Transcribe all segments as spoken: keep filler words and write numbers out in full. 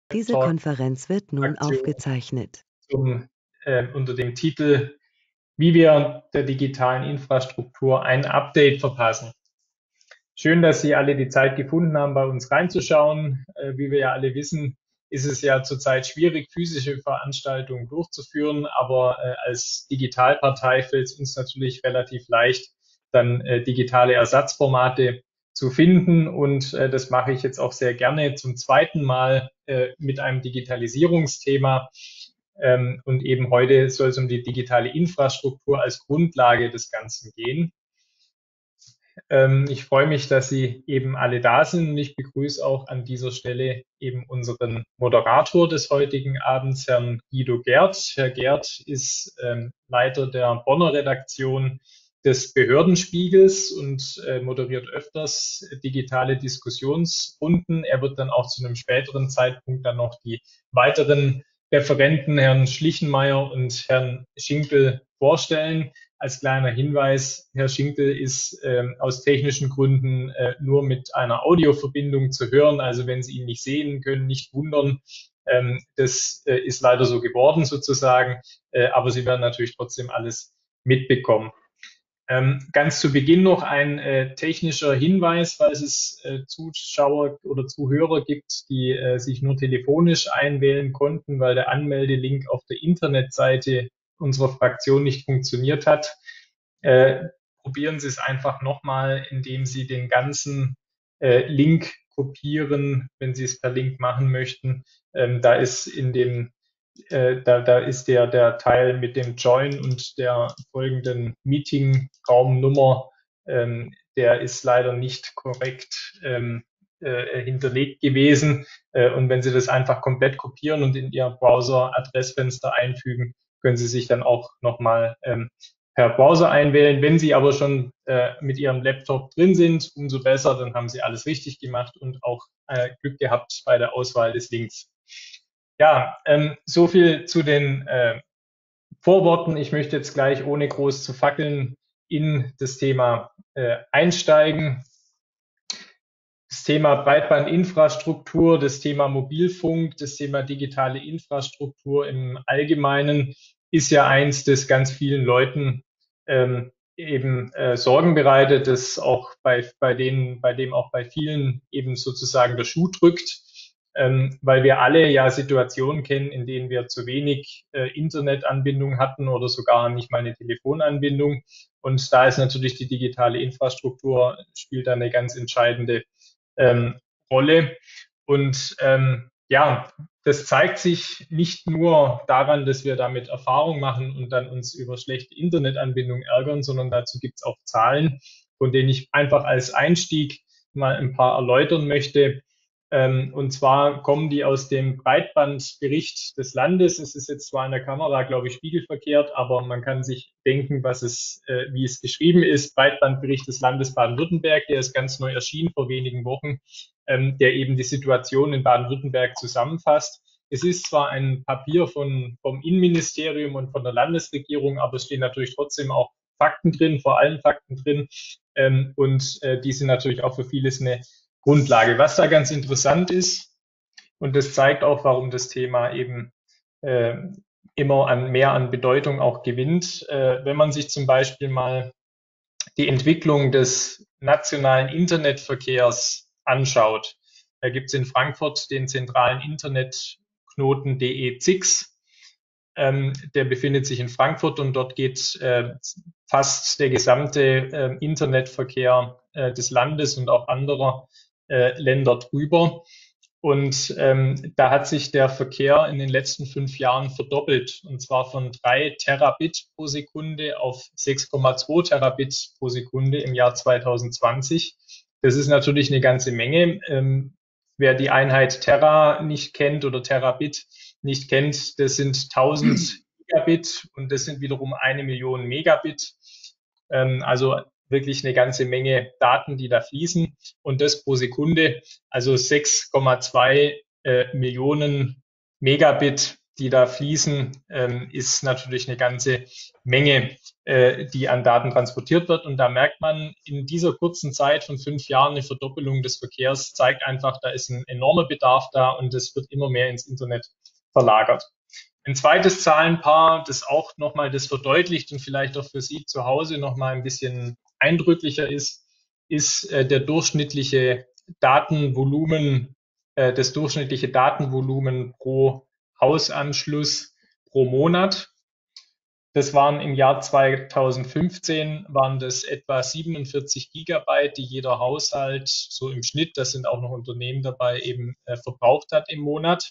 Diese Talk Konferenz wird nun Aktion aufgezeichnet. zum, äh, unter dem Titel Wie wir der digitalen Infrastruktur ein Update verpassen. Schön, dass Sie alle die Zeit gefunden haben, bei uns reinzuschauen. Äh, wie wir ja alle wissen, ist es ja zurzeit schwierig, physische Veranstaltungen durchzuführen, aber äh, als Digitalpartei fällt es uns natürlich relativ leicht, dann äh, digitale Ersatzformate zu finden. Und äh, das mache ich jetzt auch sehr gerne zum zweiten Mal äh, mit einem Digitalisierungsthema. Ähm, und eben heute soll es um die digitale Infrastruktur als Grundlage des Ganzen gehen. Ähm, ich freue mich, dass Sie eben alle da sind und ich begrüße auch an dieser Stelle eben unseren Moderator des heutigen Abends, Herrn Guido Gerd. Herr Gerd ist ähm, Leiter der Bonner Redaktion des Behördenspiegels und äh, moderiert öfters digitale Diskussionsrunden. Er wird dann auch zu einem späteren Zeitpunkt dann noch die weiteren Referenten, Herrn Schlichenmeier und Herrn Schinkel, vorstellen. Als kleiner Hinweis, Herr Schinkel ist ähm, aus technischen Gründen äh, nur mit einer Audioverbindung zu hören. Also wenn Sie ihn nicht sehen können, nicht wundern. Ähm, das äh, ist leider so geworden sozusagen. Äh, aber Sie werden natürlich trotzdem alles mitbekommen. Ähm, ganz zu Beginn noch ein äh, technischer Hinweis, falls es äh, Zuschauer oder Zuhörer gibt, die äh, sich nur telefonisch einwählen konnten, weil der Anmeldelink auf der Internetseite unserer Fraktion nicht funktioniert hat. Äh, probieren Sie es einfach nochmal, indem Sie den ganzen äh, Link kopieren, wenn Sie es per Link machen möchten. Ähm, da ist in dem äh, da, da ist der, der Teil mit dem Join und der folgenden Meeting-Raumnummer, ähm, der ist leider nicht korrekt ähm, äh, hinterlegt gewesen. Äh, und wenn Sie das einfach komplett kopieren und in Ihr Browser-Adressfenster einfügen, können Sie sich dann auch nochmal ähm, per Browser einwählen. Wenn Sie aber schon äh, mit Ihrem Laptop drin sind, umso besser, dann haben Sie alles richtig gemacht und auch äh, Glück gehabt bei der Auswahl des Links. Ja, ähm, so viel zu den äh, Vorworten. Ich möchte jetzt gleich, ohne groß zu fackeln, in das Thema äh, einsteigen. Das Thema Breitbandinfrastruktur, das Thema Mobilfunk, das Thema digitale Infrastruktur im Allgemeinen ist ja eins, das ganz vielen Leuten ähm, eben äh, Sorgen bereitet, das auch bei, bei denen, bei dem auch bei vielen eben sozusagen der Schuh drückt, ähm, weil wir alle ja Situationen kennen, in denen wir zu wenig äh, Internetanbindung hatten oder sogar nicht mal eine Telefonanbindung. Und da ist natürlich die digitale Infrastruktur spielt eine ganz entscheidende ähm, Rolle. Und ähm, ja, das zeigt sich nicht nur daran, dass wir damit Erfahrung machen und dann uns über schlechte Internetanbindung ärgern, sondern dazu gibt es auch Zahlen, von denen ich einfach als Einstieg mal ein paar erläutern möchte. Ähm, und zwar kommen die aus dem Breitbandbericht des Landes. Es ist jetzt zwar in der Kamera, glaube ich, spiegelverkehrt, aber man kann sich denken, was es, äh, wie es geschrieben ist. Breitbandbericht des Landes Baden-Württemberg, der ist ganz neu erschienen vor wenigen Wochen, ähm, der eben die Situation in Baden-Württemberg zusammenfasst. Es ist zwar ein Papier von, vom Innenministerium und von der Landesregierung, aber es stehen natürlich trotzdem auch Fakten drin, vor allem Fakten drin. Ähm, und äh, die sind natürlich auch für vieles eine Grundlage. Was da ganz interessant ist, und das zeigt auch, warum das Thema eben äh, immer an mehr an Bedeutung auch gewinnt, äh, wenn man sich zum Beispiel mal die Entwicklung des nationalen Internetverkehrs anschaut. Da gibt es in Frankfurt den zentralen Internetknoten D E C I X. Ähm, der befindet sich in Frankfurt und dort geht äh, fast der gesamte äh, Internetverkehr äh, des Landes und auch anderer äh, Länder drüber. Und ähm, da hat sich der Verkehr in den letzten fünf Jahren verdoppelt, und zwar von drei Terabit pro Sekunde auf sechs Komma zwei Terabit pro Sekunde im Jahr zweitausendzwanzig. Das ist natürlich eine ganze Menge. Ähm, wer die Einheit Terra nicht kennt oder Terabit nicht kennt, das sind tausend Gigabit und das sind wiederum eine Million Megabit. Ähm, also wirklich eine ganze Menge Daten, die da fließen, und das pro Sekunde, also sechs Komma zwei äh, Millionen Megabit die da fließen, ähm, ist natürlich eine ganze Menge, äh, die an Daten transportiert wird. Und da merkt man in dieser kurzen Zeit von fünf Jahren eine Verdoppelung des Verkehrs, zeigt einfach, da ist ein enormer Bedarf da und es wird immer mehr ins Internet verlagert. Ein zweites Zahlenpaar, das auch nochmal das verdeutlicht und vielleicht auch für Sie zu Hause nochmal ein bisschen eindrücklicher ist, ist äh, der durchschnittliche Datenvolumen, äh, das durchschnittliche Datenvolumen pro Hausanschluss pro Monat. Das waren im Jahr zweitausendfünfzehn waren das etwa siebenundvierzig Gigabyte, die jeder Haushalt so im Schnitt, das sind auch noch Unternehmen dabei, eben äh, verbraucht hat im Monat.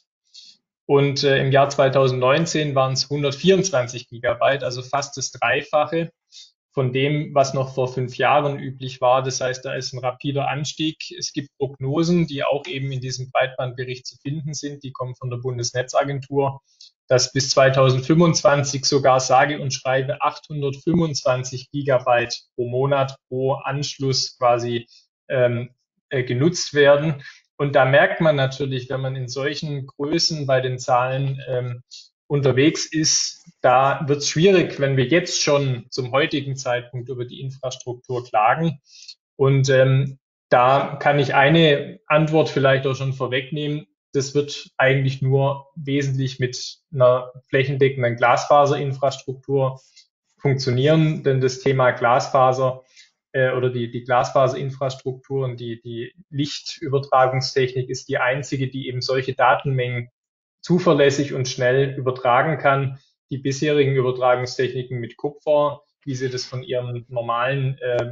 Und äh, im Jahr zweitausendneunzehn waren es hundertvierundzwanzig Gigabyte, also fast das Dreifache von dem, was noch vor fünf Jahren üblich war. Das heißt, da ist ein rapider Anstieg. Es gibt Prognosen, die auch eben in diesem Breitbandbericht zu finden sind. Die kommen von der Bundesnetzagentur, dass bis zweitausendfünfundzwanzig sogar sage und schreibe achthundertfünfundzwanzig Gigabyte pro Monat pro Anschluss quasi ähm, äh, genutzt werden. Und da merkt man natürlich, wenn man in solchen Größen bei den Zahlen ähm, unterwegs ist, da wird es schwierig, wenn wir jetzt schon zum heutigen Zeitpunkt über die Infrastruktur klagen. Und ähm, da kann ich eine Antwort vielleicht auch schon vorwegnehmen. Das wird eigentlich nur wesentlich mit einer flächendeckenden Glasfaserinfrastruktur funktionieren, denn das Thema Glasfaser äh, oder die, die Glasfaserinfrastruktur und die, die Lichtübertragungstechnik ist die einzige, die eben solche Datenmengen zuverlässig und schnell übertragen kann. Die bisherigen Übertragungstechniken mit Kupfer, wie Sie das von Ihrem normalen äh,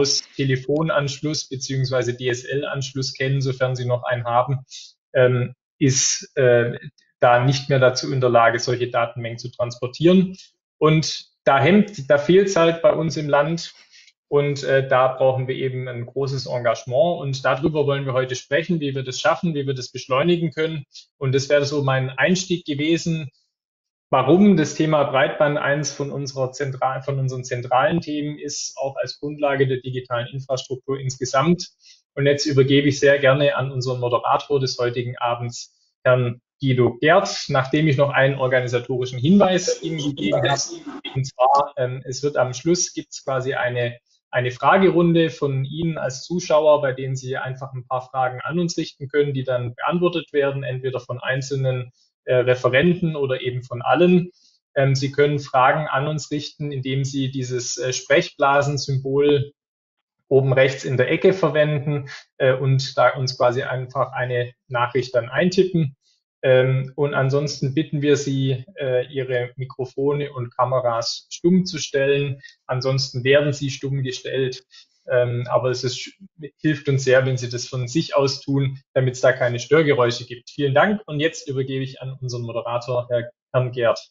Haustelefonanschluss beziehungsweise D S L-Anschluss kennen, sofern Sie noch einen haben, ähm, ist äh, da nicht mehr dazu in der Lage, solche Datenmengen zu transportieren. Und da hemmt, da fehlt es halt bei uns im Land. Und äh, da brauchen wir eben ein großes Engagement. Und darüber wollen wir heute sprechen, wie wir das schaffen, wie wir das beschleunigen können. Und das wäre so mein Einstieg gewesen, warum das Thema Breitband eins von, unserer zentral, von unseren zentralen Themen ist, auch als Grundlage der digitalen Infrastruktur insgesamt. Und jetzt übergebe ich sehr gerne an unseren Moderator des heutigen Abends, Herrn Guido Gerd, nachdem ich noch einen organisatorischen Hinweis Ihnen gegeben habe. Und zwar, ähm, es wird am Schluss, gibt es quasi eine eine Fragerunde von Ihnen als Zuschauer, bei denen Sie einfach ein paar Fragen an uns richten können, die dann beantwortet werden, entweder von einzelnen äh, Referenten oder eben von allen. Ähm, Sie können Fragen an uns richten, indem Sie dieses äh, Sprechblasensymbol oben rechts in der Ecke verwenden äh, und da uns quasi einfach eine Nachricht dann eintippen. Ähm, und ansonsten bitten wir Sie, äh, Ihre Mikrofone und Kameras stumm zu stellen. Ansonsten werden sie stumm gestellt. Ähm, aber es ist, hilft uns sehr, wenn Sie das von sich aus tun, damit es da keine Störgeräusche gibt. Vielen Dank. Und jetzt übergebe ich an unseren Moderator, Herr, Herrn Gerd.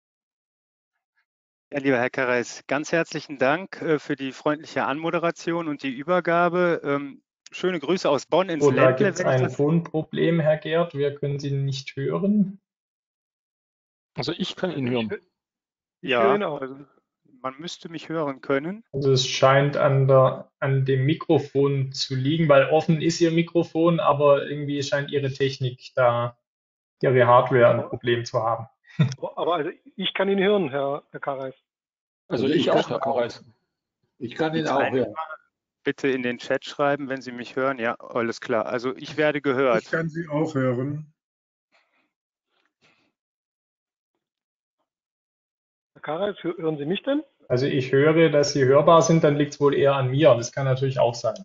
Ja, lieber Herr Kareis, ganz herzlichen Dank äh, für die freundliche Anmoderation und die Übergabe. Ähm, schöne Grüße aus Bonn ins Oder Ländle. gibt es ein Tonproblem, Herr Gerd? Wir können Sie nicht hören. Also ich kann ihn hören. Ich ja, höre ihn auch. Also man müsste mich hören können. Also es scheint an, der, an dem Mikrofon zu liegen, weil offen ist Ihr Mikrofon, aber irgendwie scheint Ihre Technik da, Ihre Hardware ein Problem zu haben. Aber also ich kann ihn hören, Herr, Herr Kareis. Also, also ich, ich auch, Herr Kareis. Ich kann ihn auch hören. Bitte in den Chat schreiben, wenn Sie mich hören. Ja, alles klar. Also ich werde gehört. Ich kann Sie auch hören. Herr Kareis, hören Sie mich denn? Also ich höre, dass Sie hörbar sind, dann liegt es wohl eher an mir. Das kann natürlich auch sein.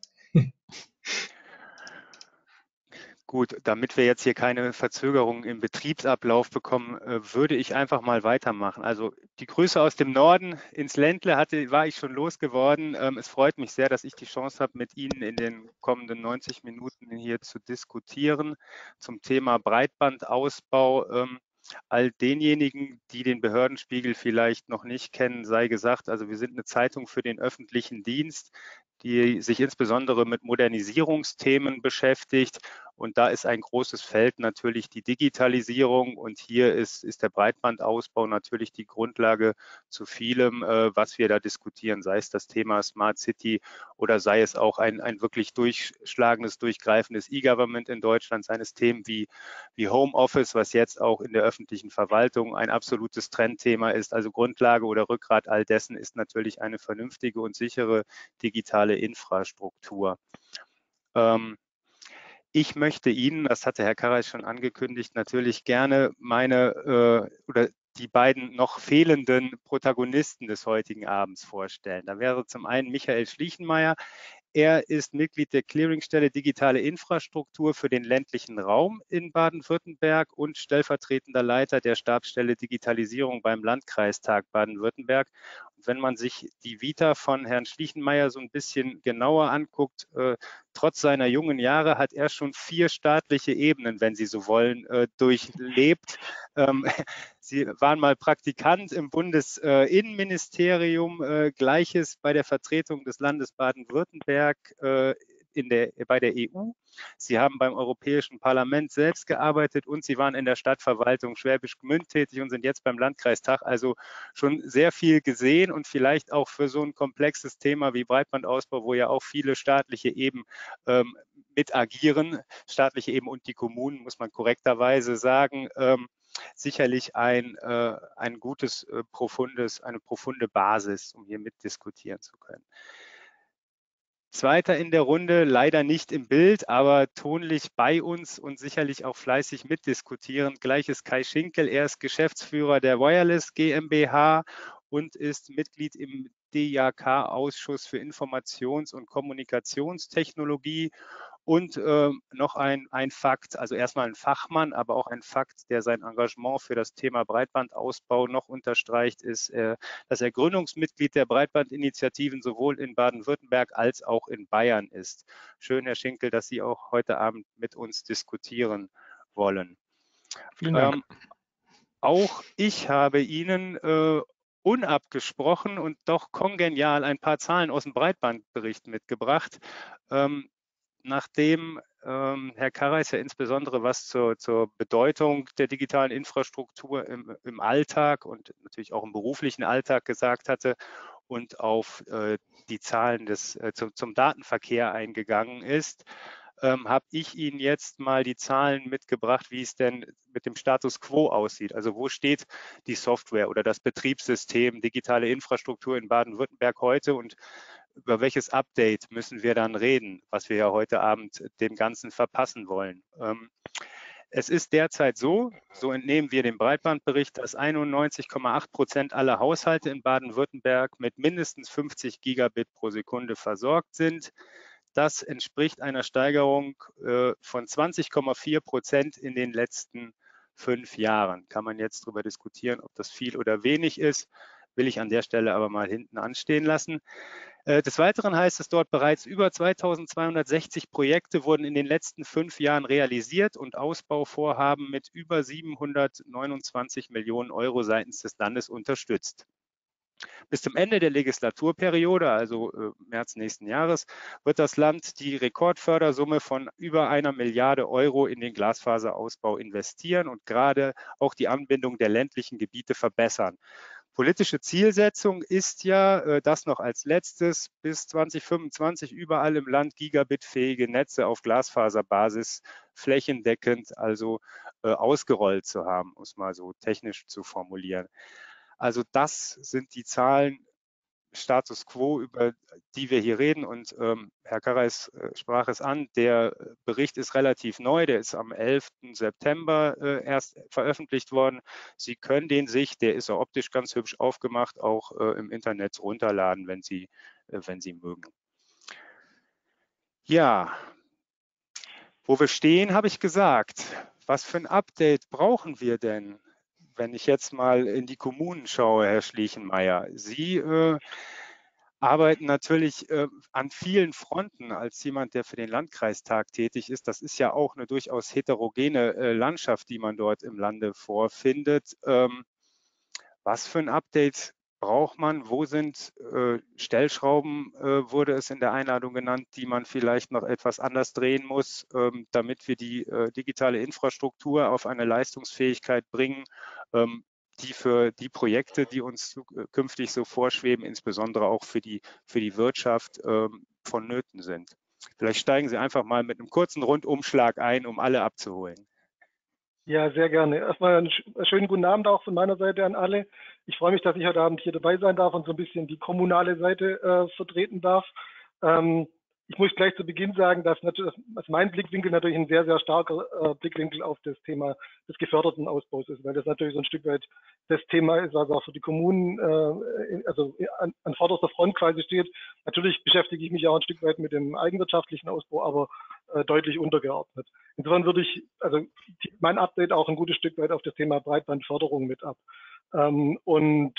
Gut, damit wir jetzt hier keine Verzögerung im Betriebsablauf bekommen, würde ich einfach mal weitermachen. Also die Grüße aus dem Norden ins Ländle hatte, war ich schon losgeworden. Es freut mich sehr, dass ich die Chance habe, mit Ihnen in den kommenden neunzig Minuten hier zu diskutieren zum Thema Breitbandausbau. All denjenigen, die den Behördenspiegel vielleicht noch nicht kennen, sei gesagt, also wir sind eine Zeitung für den öffentlichen Dienst, die sich insbesondere mit Modernisierungsthemen beschäftigt Und da ist ein großes Feld natürlich die Digitalisierung. Und hier ist, ist der Breitbandausbau natürlich die Grundlage zu vielem, äh, was wir da diskutieren, sei es das Thema Smart City oder sei es auch ein, ein wirklich durchschlagendes, durchgreifendes E-Government in Deutschland, seien es Themen wie, wie Homeoffice, was jetzt auch in der öffentlichen Verwaltung ein absolutes Trendthema ist. Also Grundlage oder Rückgrat all dessen ist natürlich eine vernünftige und sichere digitale Infrastruktur. Ähm, ich möchte Ihnen, das hatte Herr Karreis schon angekündigt, natürlich gerne meine äh, oder die beiden noch fehlenden Protagonisten des heutigen Abends vorstellen. Da wäre zum einen Michael Schliechenmeier. Er ist Mitglied der Clearingstelle Digitale Infrastruktur für den ländlichen Raum in Baden-Württemberg und stellvertretender Leiter der Stabsstelle Digitalisierung beim Landkreistag Baden-Württemberg. Und wenn man sich die Vita von Herrn Schliechenmeier so ein bisschen genauer anguckt, äh, trotz seiner jungen Jahre hat er schon vier staatliche Ebenen, wenn Sie so wollen, äh, durchlebt. Ähm, Sie waren mal Praktikant im Bundesinnenministerium, äh, Gleiches bei der Vertretung des Landes Baden-Württemberg äh, in der, bei der E U. Sie haben beim Europäischen Parlament selbst gearbeitet und Sie waren in der Stadtverwaltung Schwäbisch Gmünd tätig und sind jetzt beim Landkreistag. Also schon sehr viel gesehen und vielleicht auch für so ein komplexes Thema wie Breitbandausbau, wo ja auch viele staatliche Ebenen ähm, mit agieren, staatliche Ebenen und die Kommunen, muss man korrekterweise sagen, ähm, sicherlich ein, äh, ein gutes, äh, profundes, eine profunde Basis, um hier mitdiskutieren zu können. Zweiter in der Runde, leider nicht im Bild, aber tonlich bei uns und sicherlich auch fleißig mitdiskutieren. Gleich ist Kai Schinkel, er ist Geschäftsführer der Wireless GmbH und ist Mitglied im D I A K-Ausschuss für Informations- und Kommunikationstechnologie. Und äh, noch ein, ein Fakt, also erstmal ein Fachmann, aber auch ein Fakt, der sein Engagement für das Thema Breitbandausbau noch unterstreicht, ist, äh, dass er Gründungsmitglied der Breitbandinitiativen sowohl in Baden-Württemberg als auch in Bayern ist. Schön, Herr Schinkel, dass Sie auch heute Abend mit uns diskutieren wollen. Vielen Dank. Ähm, auch ich habe Ihnen äh, unabgesprochen und doch kongenial ein paar Zahlen aus dem Breitbandbericht mitgebracht. Ähm, Nachdem ähm, Herr Karreis ja insbesondere was zur, zur Bedeutung der digitalen Infrastruktur im, im Alltag und natürlich auch im beruflichen Alltag gesagt hatte und auf äh, die Zahlen des, äh, zum, zum Datenverkehr eingegangen ist, ähm, habe ich Ihnen jetzt mal die Zahlen mitgebracht, wie es denn mit dem Status quo aussieht. Also wo steht die Software oder das Betriebssystem digitale Infrastruktur in Baden-Württemberg heute und über welches Update müssen wir dann reden, was wir ja heute Abend dem Ganzen verpassen wollen. Ähm, es ist derzeit so, so entnehmen wir dem Breitbandbericht, dass einundneunzig Komma acht Prozent aller Haushalte in Baden-Württemberg mit mindestens fünfzig Gigabit pro Sekunde versorgt sind. Das entspricht einer Steigerung äh, von zwanzig Komma vier Prozent in den letzten fünf Jahren. Kann man jetzt darüber diskutieren, ob das viel oder wenig ist, will ich an der Stelle aber mal hinten anstehen lassen. Des Weiteren heißt es dort, bereits über zweitausendzweihundertsechzig Projekte wurden in den letzten fünf Jahren realisiert und Ausbauvorhaben mit über siebenhundertneunundzwanzig Millionen Euro seitens des Landes unterstützt. Bis zum Ende der Legislaturperiode, also äh, März nächsten Jahres, wird das Land die Rekordfördersumme von über einer Milliarde Euro in den Glasfaserausbau investieren und gerade auch die Anbindung der ländlichen Gebiete verbessern. Politische Zielsetzung ist ja, das noch als letztes, bis zweitausendfünfundzwanzig überall im Land gigabitfähige Netze auf Glasfaserbasis flächendeckend, also äh, ausgerollt zu haben, um es mal so technisch zu formulieren. Also das sind die Zahlen, Status quo, über die wir hier reden. Und ähm, Herr Karreis äh, sprach es an, der Bericht ist relativ neu, der ist am elften September äh, erst veröffentlicht worden. Sie können den sich, der ist auch optisch ganz hübsch aufgemacht, auch äh, im Internet runterladen, wenn Sie, äh, wenn Sie mögen. Ja, wo wir stehen, habe ich gesagt. Was für ein Update brauchen wir denn? Wenn ich jetzt mal in die Kommunen schaue, Herr Schliechenmeier, Sie äh, arbeiten natürlich äh, an vielen Fronten als jemand, der für den Landkreistag tätig ist. Das ist ja auch eine durchaus heterogene äh, Landschaft, die man dort im Lande vorfindet. Ähm, was für ein Update braucht man, wo sind äh, Stellschrauben, äh, wurde es in der Einladung genannt, die man vielleicht noch etwas anders drehen muss, ähm, damit wir die äh, digitale Infrastruktur auf eine Leistungsfähigkeit bringen, ähm, die für die Projekte, die uns künftig so vorschweben, insbesondere auch für die, für die Wirtschaft ähm, vonnöten sind. Vielleicht steigen Sie einfach mal mit einem kurzen Rundumschlag ein, um alle abzuholen. Ja, sehr gerne. Erstmal einen schönen guten Abend auch von meiner Seite an alle. Ich freue mich, dass ich heute Abend hier dabei sein darf und so ein bisschen die kommunale Seite äh, vertreten darf. Ähm, ich muss gleich zu Beginn sagen, dass natürlich dass mein Blickwinkel natürlich ein sehr, sehr starker äh, Blickwinkel auf das Thema des geförderten Ausbaus ist, weil das natürlich so ein Stück weit das Thema ist, was auch für die Kommunen äh, also an, an vorderster Front quasi steht. Natürlich beschäftige ich mich auch ein Stück weit mit dem eigenwirtschaftlichen Ausbau, aber äh, deutlich untergeordnet. Insofern würde ich, also mein Update auch ein gutes Stück weit auf das Thema Breitbandförderung mit ab. Ähm, und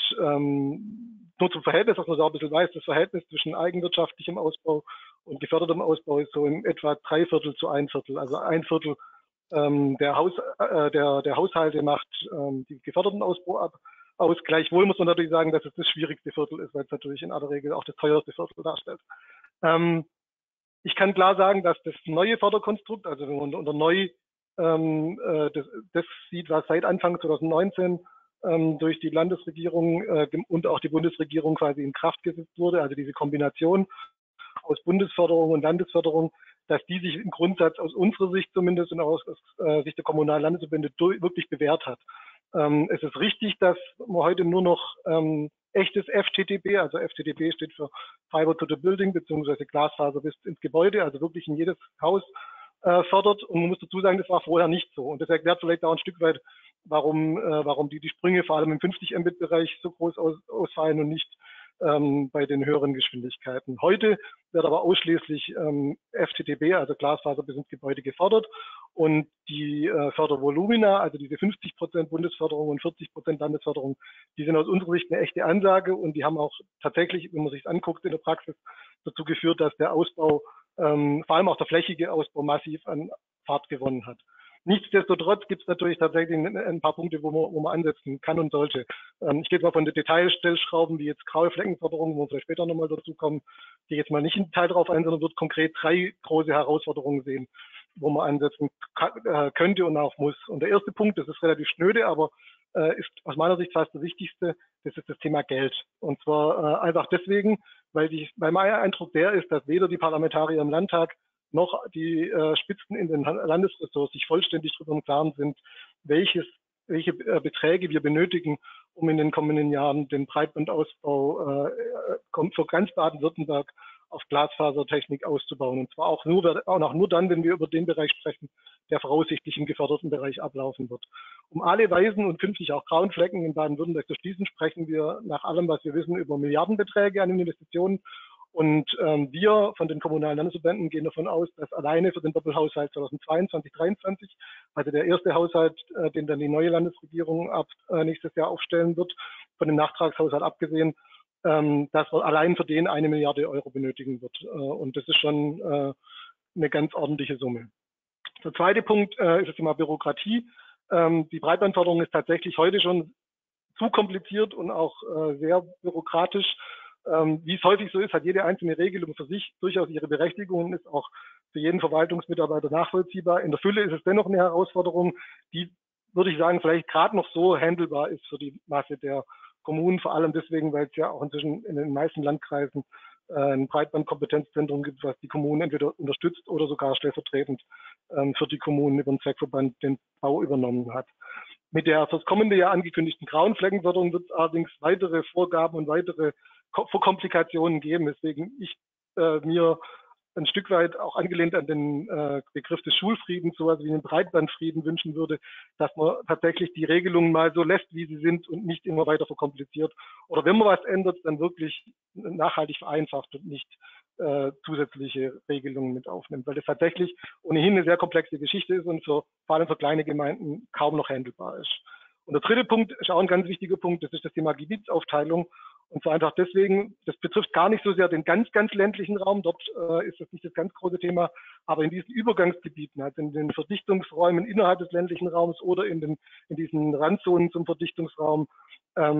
ähm, nur zum Verhältnis, dass man so ein bisschen weiß, das Verhältnis zwischen eigenwirtschaftlichem Ausbau und gefördertem Ausbau ist so in etwa drei Viertel zu ein Viertel. Also ein Viertel ähm, der, Haus, äh, der, der Haushalte macht ähm, die geförderten Ausbau ab. Aus. Gleichwohl muss man natürlich sagen, dass es das schwierigste Viertel ist, weil es natürlich in aller Regel auch das teuerste Viertel darstellt. Ähm, ich kann klar sagen, dass das neue Förderkonstrukt, also wenn man unter neu ähm, äh, das, das sieht, was seit Anfang zwanzig neunzehn ähm, durch die Landesregierung äh, und auch die Bundesregierung quasi in Kraft gesetzt wurde, also diese Kombination aus Bundesförderung und Landesförderung, dass die sich im Grundsatz aus unserer Sicht zumindest und auch aus, aus äh, Sicht der kommunalen Landesverbände wirklich bewährt hat. Ähm, es ist richtig, dass man heute nur noch ähm, echtes F T T B, also F T T B steht für Fiber to the Building beziehungsweise Glasfaser bis ins Gebäude, also wirklich in jedes Haus äh, fördert. Und man muss dazu sagen, das war vorher nicht so. Und das erklärt vielleicht auch ein Stück weit, warum, äh, warum die, die Sprünge vor allem im fünfzig Mbit-Bereich so groß aus, ausfallen und nicht ähm, bei den höheren Geschwindigkeiten. Heute wird aber ausschließlich ähm, F T T B, also Glasfaser bis ins Gebäude, gefördert. Und die äh, Fördervolumina, also diese fünfzig Prozent Bundesförderung und vierzig Prozent Landesförderung, die sind aus unserer Sicht eine echte Ansage und die haben auch tatsächlich, wenn man sich anguckt in der Praxis, dazu geführt, dass der Ausbau, ähm, vor allem auch der flächige Ausbau, massiv an Fahrt gewonnen hat. Nichtsdestotrotz gibt es natürlich tatsächlich ein paar Punkte, wo man, wo man ansetzen kann und sollte. Ähm, ich gehe jetzt mal von den Detailstellschrauben, wie jetzt graue Fleckenförderung, wo wir vielleicht später nochmal dazu kommen, gehe jetzt mal nicht im Detail drauf ein, sondern wird konkret drei große Herausforderungen sehen, wo man ansetzen könnte und auch muss. Und der erste Punkt, das ist relativ schnöde, aber äh, ist aus meiner Sicht fast das Wichtigste, das ist das Thema Geld. Und zwar äh, einfach deswegen, weil, die, weil mein Eindruck der ist, dass weder die Parlamentarier im Landtag noch die äh, Spitzen in den Landesressorts sich vollständig darüber im Klaren sind, welches, welche äh, Beträge wir benötigen, um in den kommenden Jahren den Breitbandausbau äh, für ganz Baden-Württemberg auf Glasfasertechnik auszubauen. Und zwar auch nur, auch nur dann, wenn wir über den Bereich sprechen, der voraussichtlich im geförderten Bereich ablaufen wird. Um alle weißen und künftig auch grauen Flecken in Baden-Württemberg zu schließen, sprechen wir nach allem, was wir wissen, über Milliardenbeträge an Investitionen. Und ähm, wir von den kommunalen Landesverbänden gehen davon aus, dass alleine für den Doppelhaushalt zweitausendzweiundzwanzig dreiundzwanzig, also der erste Haushalt, äh, den dann die neue Landesregierung ab äh, nächstes Jahr aufstellen wird, von dem Nachtragshaushalt abgesehen, ähm, dass man allein für den eine Milliarde Euro benötigen wird. Äh, und das ist schon äh, eine ganz ordentliche Summe. Der zweite Punkt äh, ist das Thema Bürokratie. Ähm, die Breitbandförderung ist tatsächlich heute schon zu kompliziert und auch äh, sehr bürokratisch. Ähm, wie es häufig so ist, hat jede einzelne Regelung für sich durchaus ihre Berechtigung und ist auch für jeden Verwaltungsmitarbeiter nachvollziehbar. In der Fülle ist es dennoch eine Herausforderung, die, würde ich sagen, vielleicht gerade noch so handelbar ist für die Masse der Kommunen, vor allem deswegen, weil es ja auch inzwischen in den meisten Landkreisen äh, ein Breitbandkompetenzzentrum gibt, was die Kommunen entweder unterstützt oder sogar stellvertretend ähm, für die Kommunen über den Zweckverband den Bau übernommen hat. Mit der fürs kommende Jahr angekündigten grauen Fleckenförderung wird es allerdings weitere Vorgaben und weitere Komplikationen geben, weswegen ich äh, mir ein Stück weit auch angelehnt an den äh, Begriff des Schulfriedens, sowas wie einen Breitbandfrieden wünschen würde, dass man tatsächlich die Regelungen mal so lässt, wie sie sind und nicht immer weiter verkompliziert. Oder wenn man was ändert, dann wirklich nachhaltig vereinfacht und nicht äh, zusätzliche Regelungen mit aufnimmt, weil das tatsächlich ohnehin eine sehr komplexe Geschichte ist und für, vor allem für kleine Gemeinden kaum noch handelbar ist. Und der dritte Punkt ist auch ein ganz wichtiger Punkt, das ist das Thema Gebietsaufteilung. Und zwar einfach deswegen, das betrifft gar nicht so sehr den ganz, ganz ländlichen Raum, dort äh, ist das nicht das ganz große Thema, aber in diesen Übergangsgebieten, also in den Verdichtungsräumen innerhalb des ländlichen Raums oder in, den, in diesen Randzonen zum Verdichtungsraum, ähm,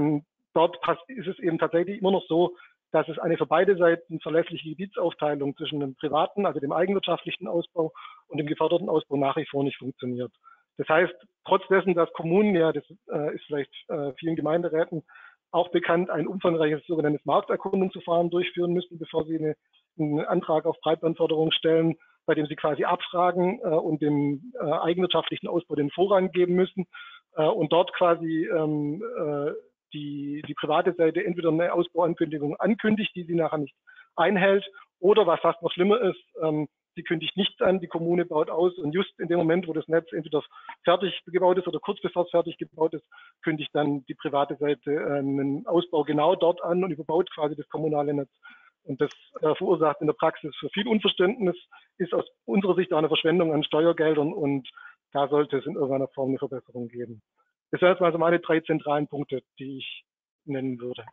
dort ist es eben tatsächlich immer noch so, dass es eine für beide Seiten verlässliche Gebietsaufteilung zwischen dem privaten, also dem eigenwirtschaftlichen Ausbau und dem geförderten Ausbau nach wie vor nicht funktioniert. Das heißt, trotz dessen, dass Kommunen, ja, das äh, ist vielleicht äh, vielen Gemeinderäten auch bekannt, ein umfangreiches sogenanntes Markterkundungsverfahren durchführen müssen, bevor sie eine, einen Antrag auf Breitbandförderung stellen, bei dem sie quasi abfragen äh, und dem äh, eigenwirtschaftlichen Ausbau den Vorrang geben müssen äh, und dort quasi ähm, äh, die, die private Seite entweder eine Ausbauankündigung ankündigt, die sie nachher nicht einhält, oder was fast noch schlimmer ist, ähm, sie kündigt nichts an, die Kommune baut aus und just in dem Moment, wo das Netz entweder fertig gebaut ist oder kurz bevor es fertig gebaut ist, kündigt dann die private Seite äh, einen Ausbau genau dort an und überbaut quasi das kommunale Netz. Und das äh, verursacht in der Praxis für viel Unverständnis, ist aus unserer Sicht auch eine Verschwendung an Steuergeldern und da sollte es in irgendeiner Form eine Verbesserung geben. Das wären jetzt also meine drei zentralen Punkte, die ich nennen würde.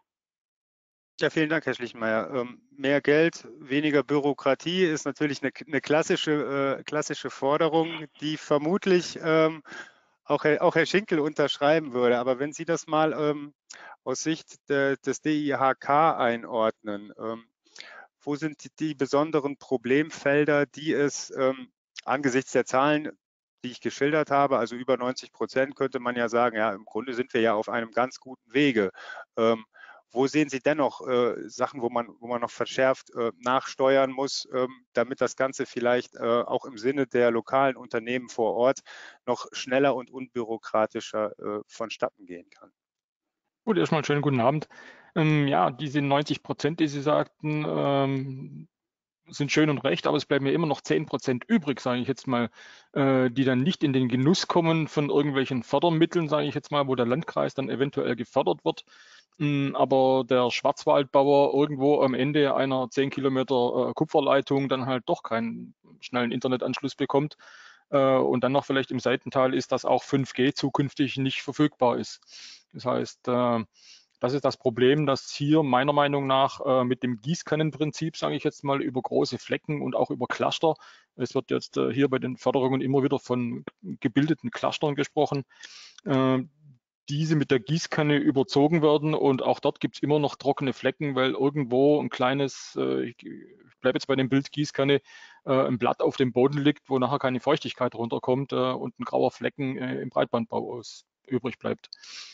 Ja, vielen Dank, Herr Schlichenmeier. Ähm, mehr Geld, weniger Bürokratie ist natürlich eine, eine klassische, äh, klassische Forderung, die vermutlich ähm, auch, Herr, auch Herr Schinkel unterschreiben würde. Aber wenn Sie das mal ähm, aus Sicht de, des D I H K einordnen, ähm, wo sind die, die besonderen Problemfelder, die es ähm, angesichts der Zahlen, die ich geschildert habe, also über neunzig Prozent, könnte man ja sagen, ja, im Grunde sind wir ja auf einem ganz guten Wege. Ähm, Wo sehen Sie dennoch äh, Sachen, wo man, wo man noch verschärft äh, nachsteuern muss, ähm, damit das Ganze vielleicht äh, auch im Sinne der lokalen Unternehmen vor Ort noch schneller und unbürokratischer äh, vonstatten gehen kann? Gut, erstmal einen schönen guten Abend. Ähm, ja, diese neunzig Prozent, die Sie sagten, ähm, sind schön und recht, aber es bleiben ja immer noch zehn Prozent übrig, sage ich jetzt mal, äh, die dann nicht in den Genuss kommen von irgendwelchen Fördermitteln, sage ich jetzt mal, wo der Landkreis dann eventuell gefördert wird. Ähm, aber der Schwarzwaldbauer irgendwo am Ende einer zehn Kilometer äh, Kupferleitung dann halt doch keinen schnellen Internetanschluss bekommt. Äh, und dann noch vielleicht im Seitental ist, dass auch fünf G zukünftig nicht verfügbar ist. Das heißt, äh, das ist das Problem, dass hier meiner Meinung nach äh, mit dem Gießkannenprinzip, sage ich jetzt mal, über große Flecken und auch über Cluster, es wird jetzt äh, hier bei den Förderungen immer wieder von gebildeten Clustern gesprochen, äh, diese mit der Gießkanne überzogen werden und auch dort gibt es immer noch trockene Flecken, weil irgendwo ein kleines, äh, ich bleibe jetzt bei dem Bild Gießkanne, äh, ein Blatt auf dem Boden liegt, wo nachher keine Feuchtigkeit runterkommt äh, und ein grauer Flecken äh, im Breitbandbau aus, übrig bleibt.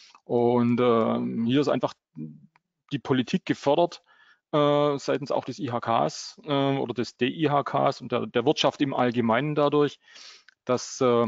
Und äh, hier ist einfach die Politik gefördert, äh, seitens auch des I H Ks äh, oder des D I H Ks und der, der Wirtschaft im Allgemeinen dadurch, dass äh,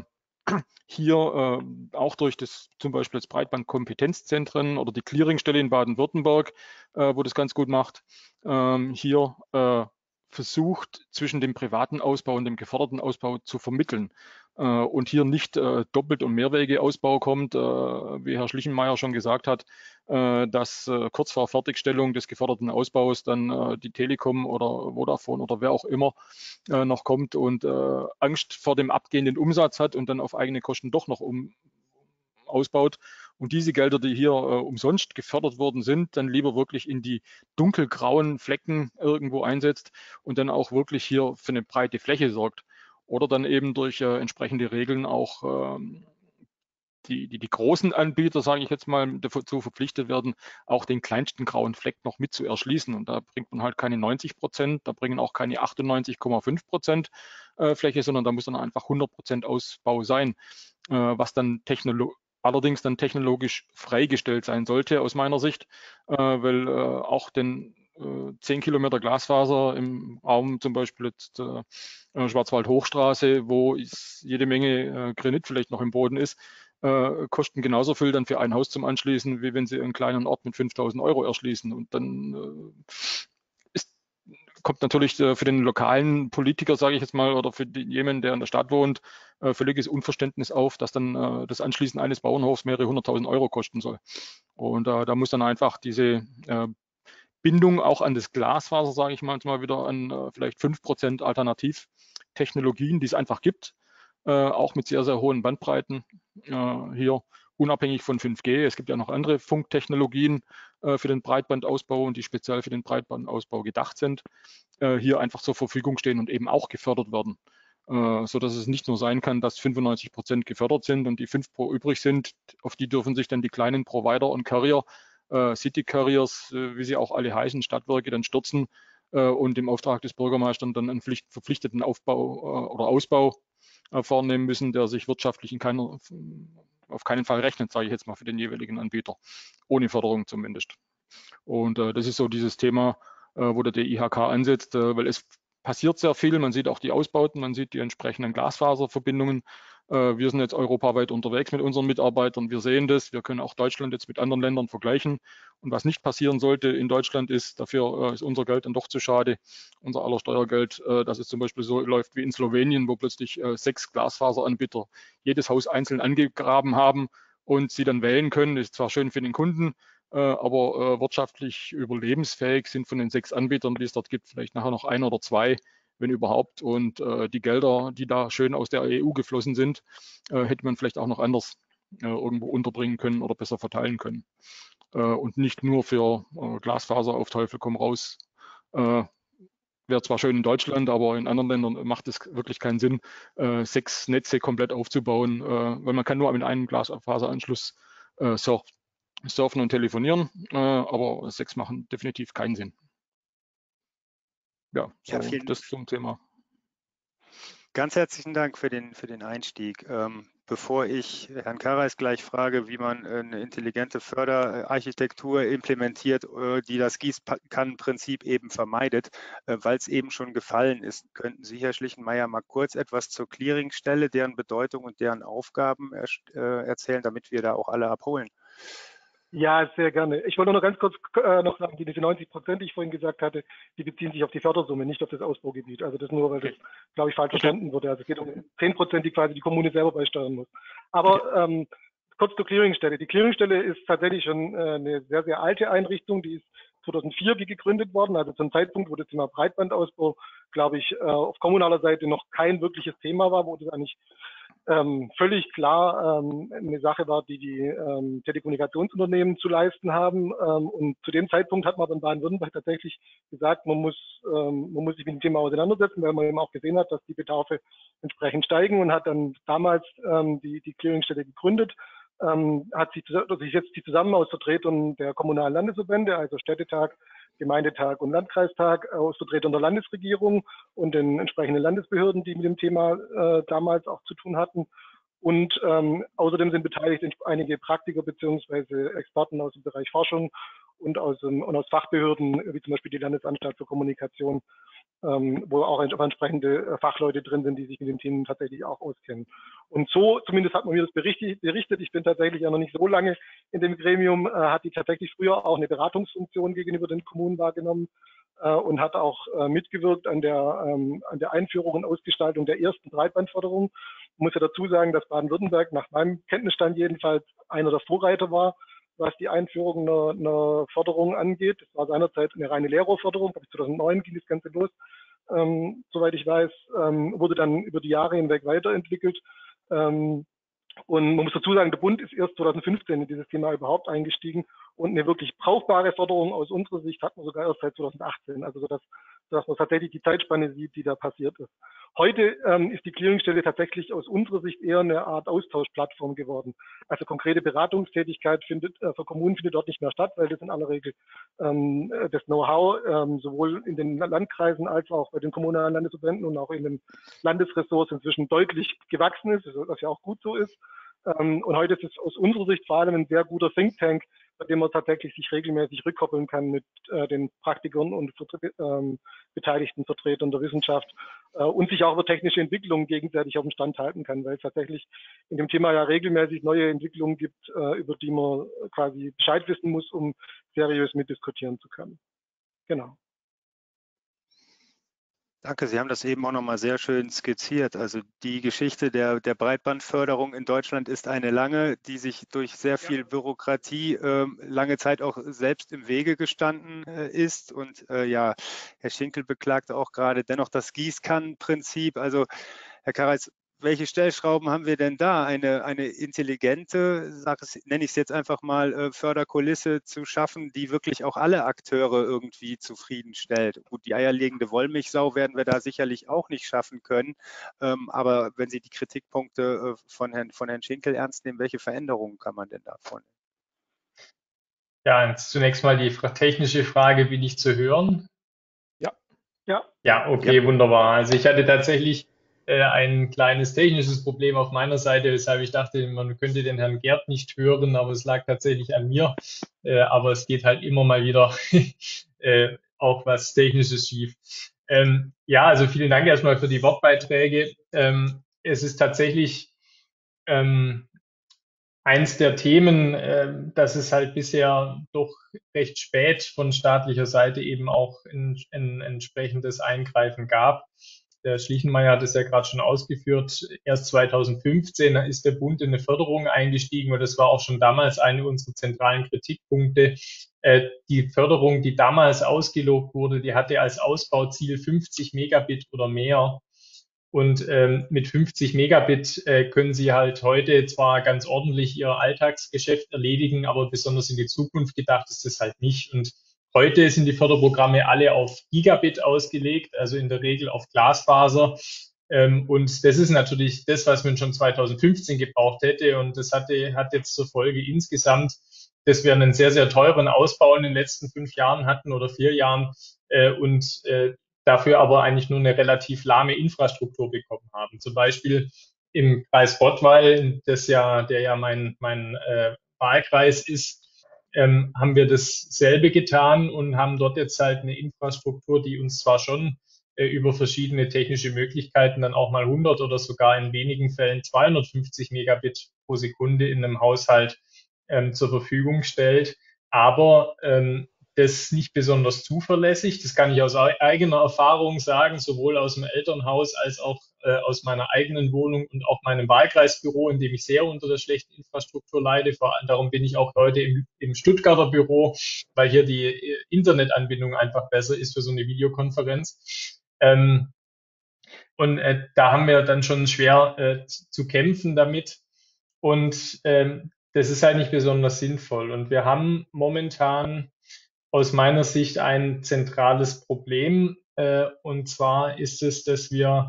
hier äh, auch durch das zum Beispiel das Breitbandkompetenzzentren oder die Clearingstelle in Baden-Württemberg, äh, wo das ganz gut macht, ähm, hier äh, versucht, zwischen dem privaten Ausbau und dem geförderten Ausbau zu vermitteln äh, und hier nicht äh, doppelt und Mehrwegeausbau kommt, äh, wie Herr Schlichenmeier schon gesagt hat, äh, dass äh, kurz vor Fertigstellung des geförderten Ausbaus dann äh, die Telekom oder Vodafone oder wer auch immer äh, noch kommt und äh, Angst vor dem abgehenden Umsatz hat und dann auf eigene Kosten doch noch um, ausbaut. Und diese Gelder, die hier äh, umsonst gefördert worden sind, dann lieber wirklich in die dunkelgrauen Flecken irgendwo einsetzt und dann auch wirklich hier für eine breite Fläche sorgt. Oder dann eben durch äh, entsprechende Regeln auch ähm, die, die, die großen Anbieter, sage ich jetzt mal, dazu verpflichtet werden, auch den kleinsten grauen Fleck noch mit zu erschließen. Und da bringt man halt keine neunzig Prozent, da bringen auch keine achtundneunzig Komma fünf Prozent äh, Fläche, sondern da muss dann einfach hundert Prozent Ausbau sein, äh, was dann technologisch allerdings dann technologisch freigestellt sein sollte, aus meiner Sicht, äh, weil äh, auch den äh, zehn Kilometer Glasfaser im Raum, zum Beispiel jetzt äh, Schwarzwald-Hochstraße, wo ist jede Menge äh, Granit vielleicht noch im Boden ist, äh, kosten genauso viel dann für ein Haus zum Anschließen, wie wenn Sie einen kleinen Ort mit fünftausend Euro erschließen. Und dann äh, ist kommt natürlich äh, für den lokalen Politiker, sage ich jetzt mal, oder für jemanden, der in der Stadt wohnt, äh, völliges Unverständnis auf, dass dann äh, das Anschließen eines Bauernhofs mehrere hunderttausend Euro kosten soll. Und äh, da muss dann einfach diese äh, Bindung auch an das Glasfaser, sage ich manchmal wieder, an äh, vielleicht fünf Prozent Alternativtechnologien, die es einfach gibt, äh, auch mit sehr, sehr hohen Bandbreiten äh, hier unabhängig von fünf G. Es gibt ja noch andere Funktechnologien äh, für den Breitbandausbau und die speziell für den Breitbandausbau gedacht sind, äh, hier einfach zur Verfügung stehen und eben auch gefördert werden. Äh, so dass es nicht nur sein kann, dass fünfundneunzig Prozent gefördert sind und die fünf Pro übrig sind, auf die dürfen sich dann die kleinen Provider und Carrier äh, City Carriers, äh, wie sie auch alle heißen, Stadtwerke dann stürzen äh, und im Auftrag des Bürgermeisters dann einen Pflicht, verpflichteten Aufbau äh, oder Ausbau äh, vornehmen müssen, der sich wirtschaftlich in keiner, auf keinen Fall rechnet, sage ich jetzt mal, für den jeweiligen Anbieter, ohne Förderung zumindest. Und äh, das ist so dieses Thema, äh, wo der D I H K ansetzt, äh, weil es passiert sehr viel. Man sieht auch die Ausbauten, man sieht die entsprechenden Glasfaserverbindungen. Äh, wir sind jetzt europaweit unterwegs mit unseren Mitarbeitern. Wir sehen das. Wir können auch Deutschland jetzt mit anderen Ländern vergleichen. Und was nicht passieren sollte in Deutschland ist, dafür äh, ist unser Geld dann doch zu schade, unser aller Steuergeld, äh, dass es zum Beispiel so läuft wie in Slowenien, wo plötzlich äh, sechs Glasfaseranbieter jedes Haus einzeln angegraben haben und sie dann wählen können. Das ist zwar schön für den Kunden, äh, aber äh, wirtschaftlich überlebensfähig sind von den sechs Anbietern, die es dort gibt, vielleicht nachher noch ein oder zwei, wenn überhaupt. Und äh, die Gelder, die da schön aus der E U geflossen sind, äh, hätte man vielleicht auch noch anders äh, irgendwo unterbringen können oder besser verteilen können. Äh, und nicht nur für äh, Glasfaser auf Teufel komm raus. Äh, Wäre zwar schön in Deutschland, aber in anderen Ländern macht es wirklich keinen Sinn, äh, sechs Netze komplett aufzubauen, äh, weil man kann nur mit einem Glasfaseranschluss äh, surfen surfen und telefonieren, äh, aber sechs machen definitiv keinen Sinn. Ja, so Ja, das zum Thema. Ganz herzlichen Dank für den, für den Einstieg. Ähm, bevor ich Herrn Karais gleich frage, wie man eine intelligente Förderarchitektur implementiert, äh, die das Gießkannenprinzip eben vermeidet, äh, weil es eben schon gefallen ist, könnten Sie, Herr Schlichenmeier, mal kurz etwas zur Clearingstelle, deren Bedeutung und deren Aufgaben er, äh, erzählen, damit wir da auch alle abholen? Ja, sehr gerne. Ich wollte nur ganz kurz äh, noch sagen, diese neunzig Prozent, die ich vorhin gesagt hatte, die beziehen sich auf die Fördersumme, nicht auf das Ausbaugebiet. Also das nur, weil das, glaube ich, falsch Okay. verstanden wurde. Also es geht um zehn Prozent, die quasi die Kommune selber beisteuern muss. Aber ähm, kurz zur Clearingstelle. Die Clearingstelle ist tatsächlich schon äh, eine sehr, sehr alte Einrichtung. Die ist zweitausendvier gegründet worden, also zum Zeitpunkt, wo das Thema Breitbandausbau, glaube ich, äh, auf kommunaler Seite noch kein wirkliches Thema war, wo das eigentlich Ähm, völlig klar ähm, eine Sache war, die die ähm, Telekommunikationsunternehmen zu leisten haben. Ähm, und zu dem Zeitpunkt hat man in Baden-Württemberg tatsächlich gesagt, man muss, ähm, man muss sich mit dem Thema auseinandersetzen, weil man eben auch gesehen hat, dass die Bedarfe entsprechend steigen und hat dann damals ähm, die, die Clearingstelle gegründet. Ähm, hat sich, sich jetzt die zusammen aus Vertretern der kommunalen Landesverbände, also Städtetag, Gemeindetag und Landkreistag, aus Vertretern der Landesregierung und den entsprechenden Landesbehörden, die mit dem Thema äh, damals auch zu tun hatten. Und ähm, außerdem sind beteiligt einige Praktiker beziehungsweise Experten aus dem Bereich Forschung und aus, und aus Fachbehörden, wie zum Beispiel die Landesanstalt für Kommunikation, ähm, wo auch entsprechende Fachleute drin sind, die sich mit den Themen tatsächlich auch auskennen. Und so, zumindest hat man mir das berichtet, ich bin tatsächlich ja noch nicht so lange in dem Gremium, äh, hat die tatsächlich früher auch eine Beratungsfunktion gegenüber den Kommunen wahrgenommen äh, und hat auch äh, mitgewirkt an der, ähm, an der Einführung und Ausgestaltung der ersten Breitbandförderung. Ich muss ja dazu sagen, dass Baden-Württemberg nach meinem Kenntnisstand jedenfalls einer der Vorreiter war, was die Einführung einer, einer Förderung angeht. Das war seinerzeit eine reine Lehrerförderung, glaube ich zweitausendneun ging das Ganze los. Ähm, soweit ich weiß, ähm, wurde dann über die Jahre hinweg weiterentwickelt. Ähm, und man muss dazu sagen, der Bund ist erst zweitausendfünfzehn in dieses Thema überhaupt eingestiegen und eine wirklich brauchbare Förderung aus unserer Sicht hat man sogar erst seit zweitausendachtzehn. Also sodass, dass man tatsächlich die Zeitspanne sieht, die da passiert ist. Heute ähm, ist die Clearingstelle tatsächlich aus unserer Sicht eher eine Art Austauschplattform geworden. Also konkrete Beratungstätigkeit findet äh, für Kommunen findet dort nicht mehr statt, weil das in aller Regel ähm, das Know-how ähm, sowohl in den Landkreisen als auch bei den kommunalen Landesverbänden und auch in den Landesressorts inzwischen deutlich gewachsen ist, was ja auch gut so ist. Ähm, und heute ist es aus unserer Sicht vor allem ein sehr guter Think Tank, bei dem man tatsächlich sich regelmäßig rückkoppeln kann mit äh, den Praktikern und ähm, beteiligten Vertretern der Wissenschaft äh, und sich auch über technische Entwicklungen gegenseitig auf dem Stand halten kann, weil es tatsächlich in dem Thema ja regelmäßig neue Entwicklungen gibt, äh, über die man quasi Bescheid wissen muss, um seriös mitdiskutieren zu können. Genau. Danke, Sie haben das eben auch nochmal sehr schön skizziert. Also die Geschichte der, der Breitbandförderung in Deutschland ist eine lange, die sich durch sehr viel Bürokratie äh, lange Zeit auch selbst im Wege gestanden äh, ist. Und äh, ja, Herr Schinkel beklagte auch gerade dennoch das Gießkannenprinzip. Also Herr Karais, welche Stellschrauben haben wir denn da? Eine, eine intelligente, sag es, nenne ich es jetzt einfach mal, äh, Förderkulisse zu schaffen, die wirklich auch alle Akteure irgendwie zufriedenstellt. Gut, die eierlegende Wollmilchsau werden wir da sicherlich auch nicht schaffen können. Ähm, aber wenn Sie die Kritikpunkte äh, von Herrn, von Herrn Schinkel ernst nehmen, welche Veränderungen kann man denn da vornehmen? Ja, jetzt zunächst mal die fra- technische Frage, bin ich zu hören? Ja, Ja, Ja, Ja, okay, wunderbar. Also ich hatte tatsächlich äh, ein kleines technisches Problem auf meiner Seite, weshalb ich dachte, man könnte den Herrn Gerd nicht hören, aber es lag tatsächlich an mir. Äh, aber es geht halt immer mal wieder äh, auch was Technisches schief. Ähm, ja, also vielen Dank erstmal für die Wortbeiträge. Ähm, es ist tatsächlich ähm, eins der Themen, äh, dass es halt bisher doch recht spät von staatlicher Seite eben auch ein, ein entsprechendes Eingreifen gab. Der Schlichenmeier hat es ja gerade schon ausgeführt. Erst zweitausendfünfzehn ist der Bund in eine Förderung eingestiegen und das war auch schon damals eine unserer zentralen Kritikpunkte. Äh, die Förderung, die damals ausgelobt wurde, die hatte als Ausbauziel fünfzig Megabit oder mehr. Und ähm, mit fünfzig Megabit äh, können Sie halt heute zwar ganz ordentlich Ihr Alltagsgeschäft erledigen, aber besonders in die Zukunft gedacht ist das halt nicht. Und heute sind die Förderprogramme alle auf Gigabit ausgelegt, also in der Regel auf Glasfaser. Ähm, und das ist natürlich das, was man schon zweitausendfünfzehn gebraucht hätte. Und das hatte, hat jetzt zur Folge insgesamt, dass wir einen sehr, sehr teuren Ausbau in den letzten fünf Jahren hatten oder vier Jahren. Äh, und äh, dafür aber eigentlich nur eine relativ lahme Infrastruktur bekommen haben. Zum Beispiel im Kreis Rottweil, das ja, der ja mein, mein äh, Wahlkreis ist, ähm, haben wir dasselbe getan und haben dort jetzt halt eine Infrastruktur, die uns zwar schon äh, über verschiedene technische Möglichkeiten dann auch mal hundert oder sogar in wenigen Fällen zweihundertfünfzig Megabit pro Sekunde in einem Haushalt ähm, zur Verfügung stellt. Aber ähm, das nicht besonders zuverlässig. Das kann ich aus eigener Erfahrung sagen, sowohl aus dem Elternhaus als auch äh, aus meiner eigenen Wohnung und auch meinem Wahlkreisbüro, in dem ich sehr unter der schlechten Infrastruktur leide. Vor allem darum bin ich auch heute im, im Stuttgarter Büro, weil hier die äh, Internetanbindung einfach besser ist für so eine Videokonferenz. Ähm, und äh, da haben wir dann schon schwer äh, zu kämpfen damit. Und ähm, das ist halt nicht besonders sinnvoll. Und wir haben momentan aus meiner Sicht ein zentrales Problem. Äh, und zwar ist es, dass wir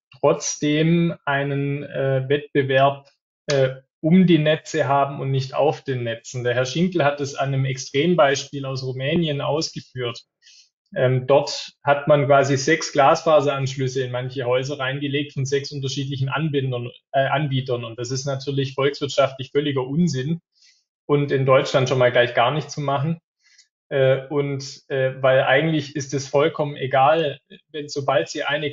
trotzdem einen äh, Wettbewerb äh, um die Netze haben und nicht auf den Netzen. Der Herr Schinkel hat es an einem Extrembeispiel aus Rumänien ausgeführt. Ähm, dort hat man quasi sechs Glasfaseranschlüsse in manche Häuser reingelegt von sechs unterschiedlichen Anbindern, äh, Anbietern. Und das ist natürlich volkswirtschaftlich völliger Unsinn und in Deutschland schon mal gleich gar nicht zu machen. Äh, und äh, weil eigentlich ist es vollkommen egal, wenn sobald Sie eine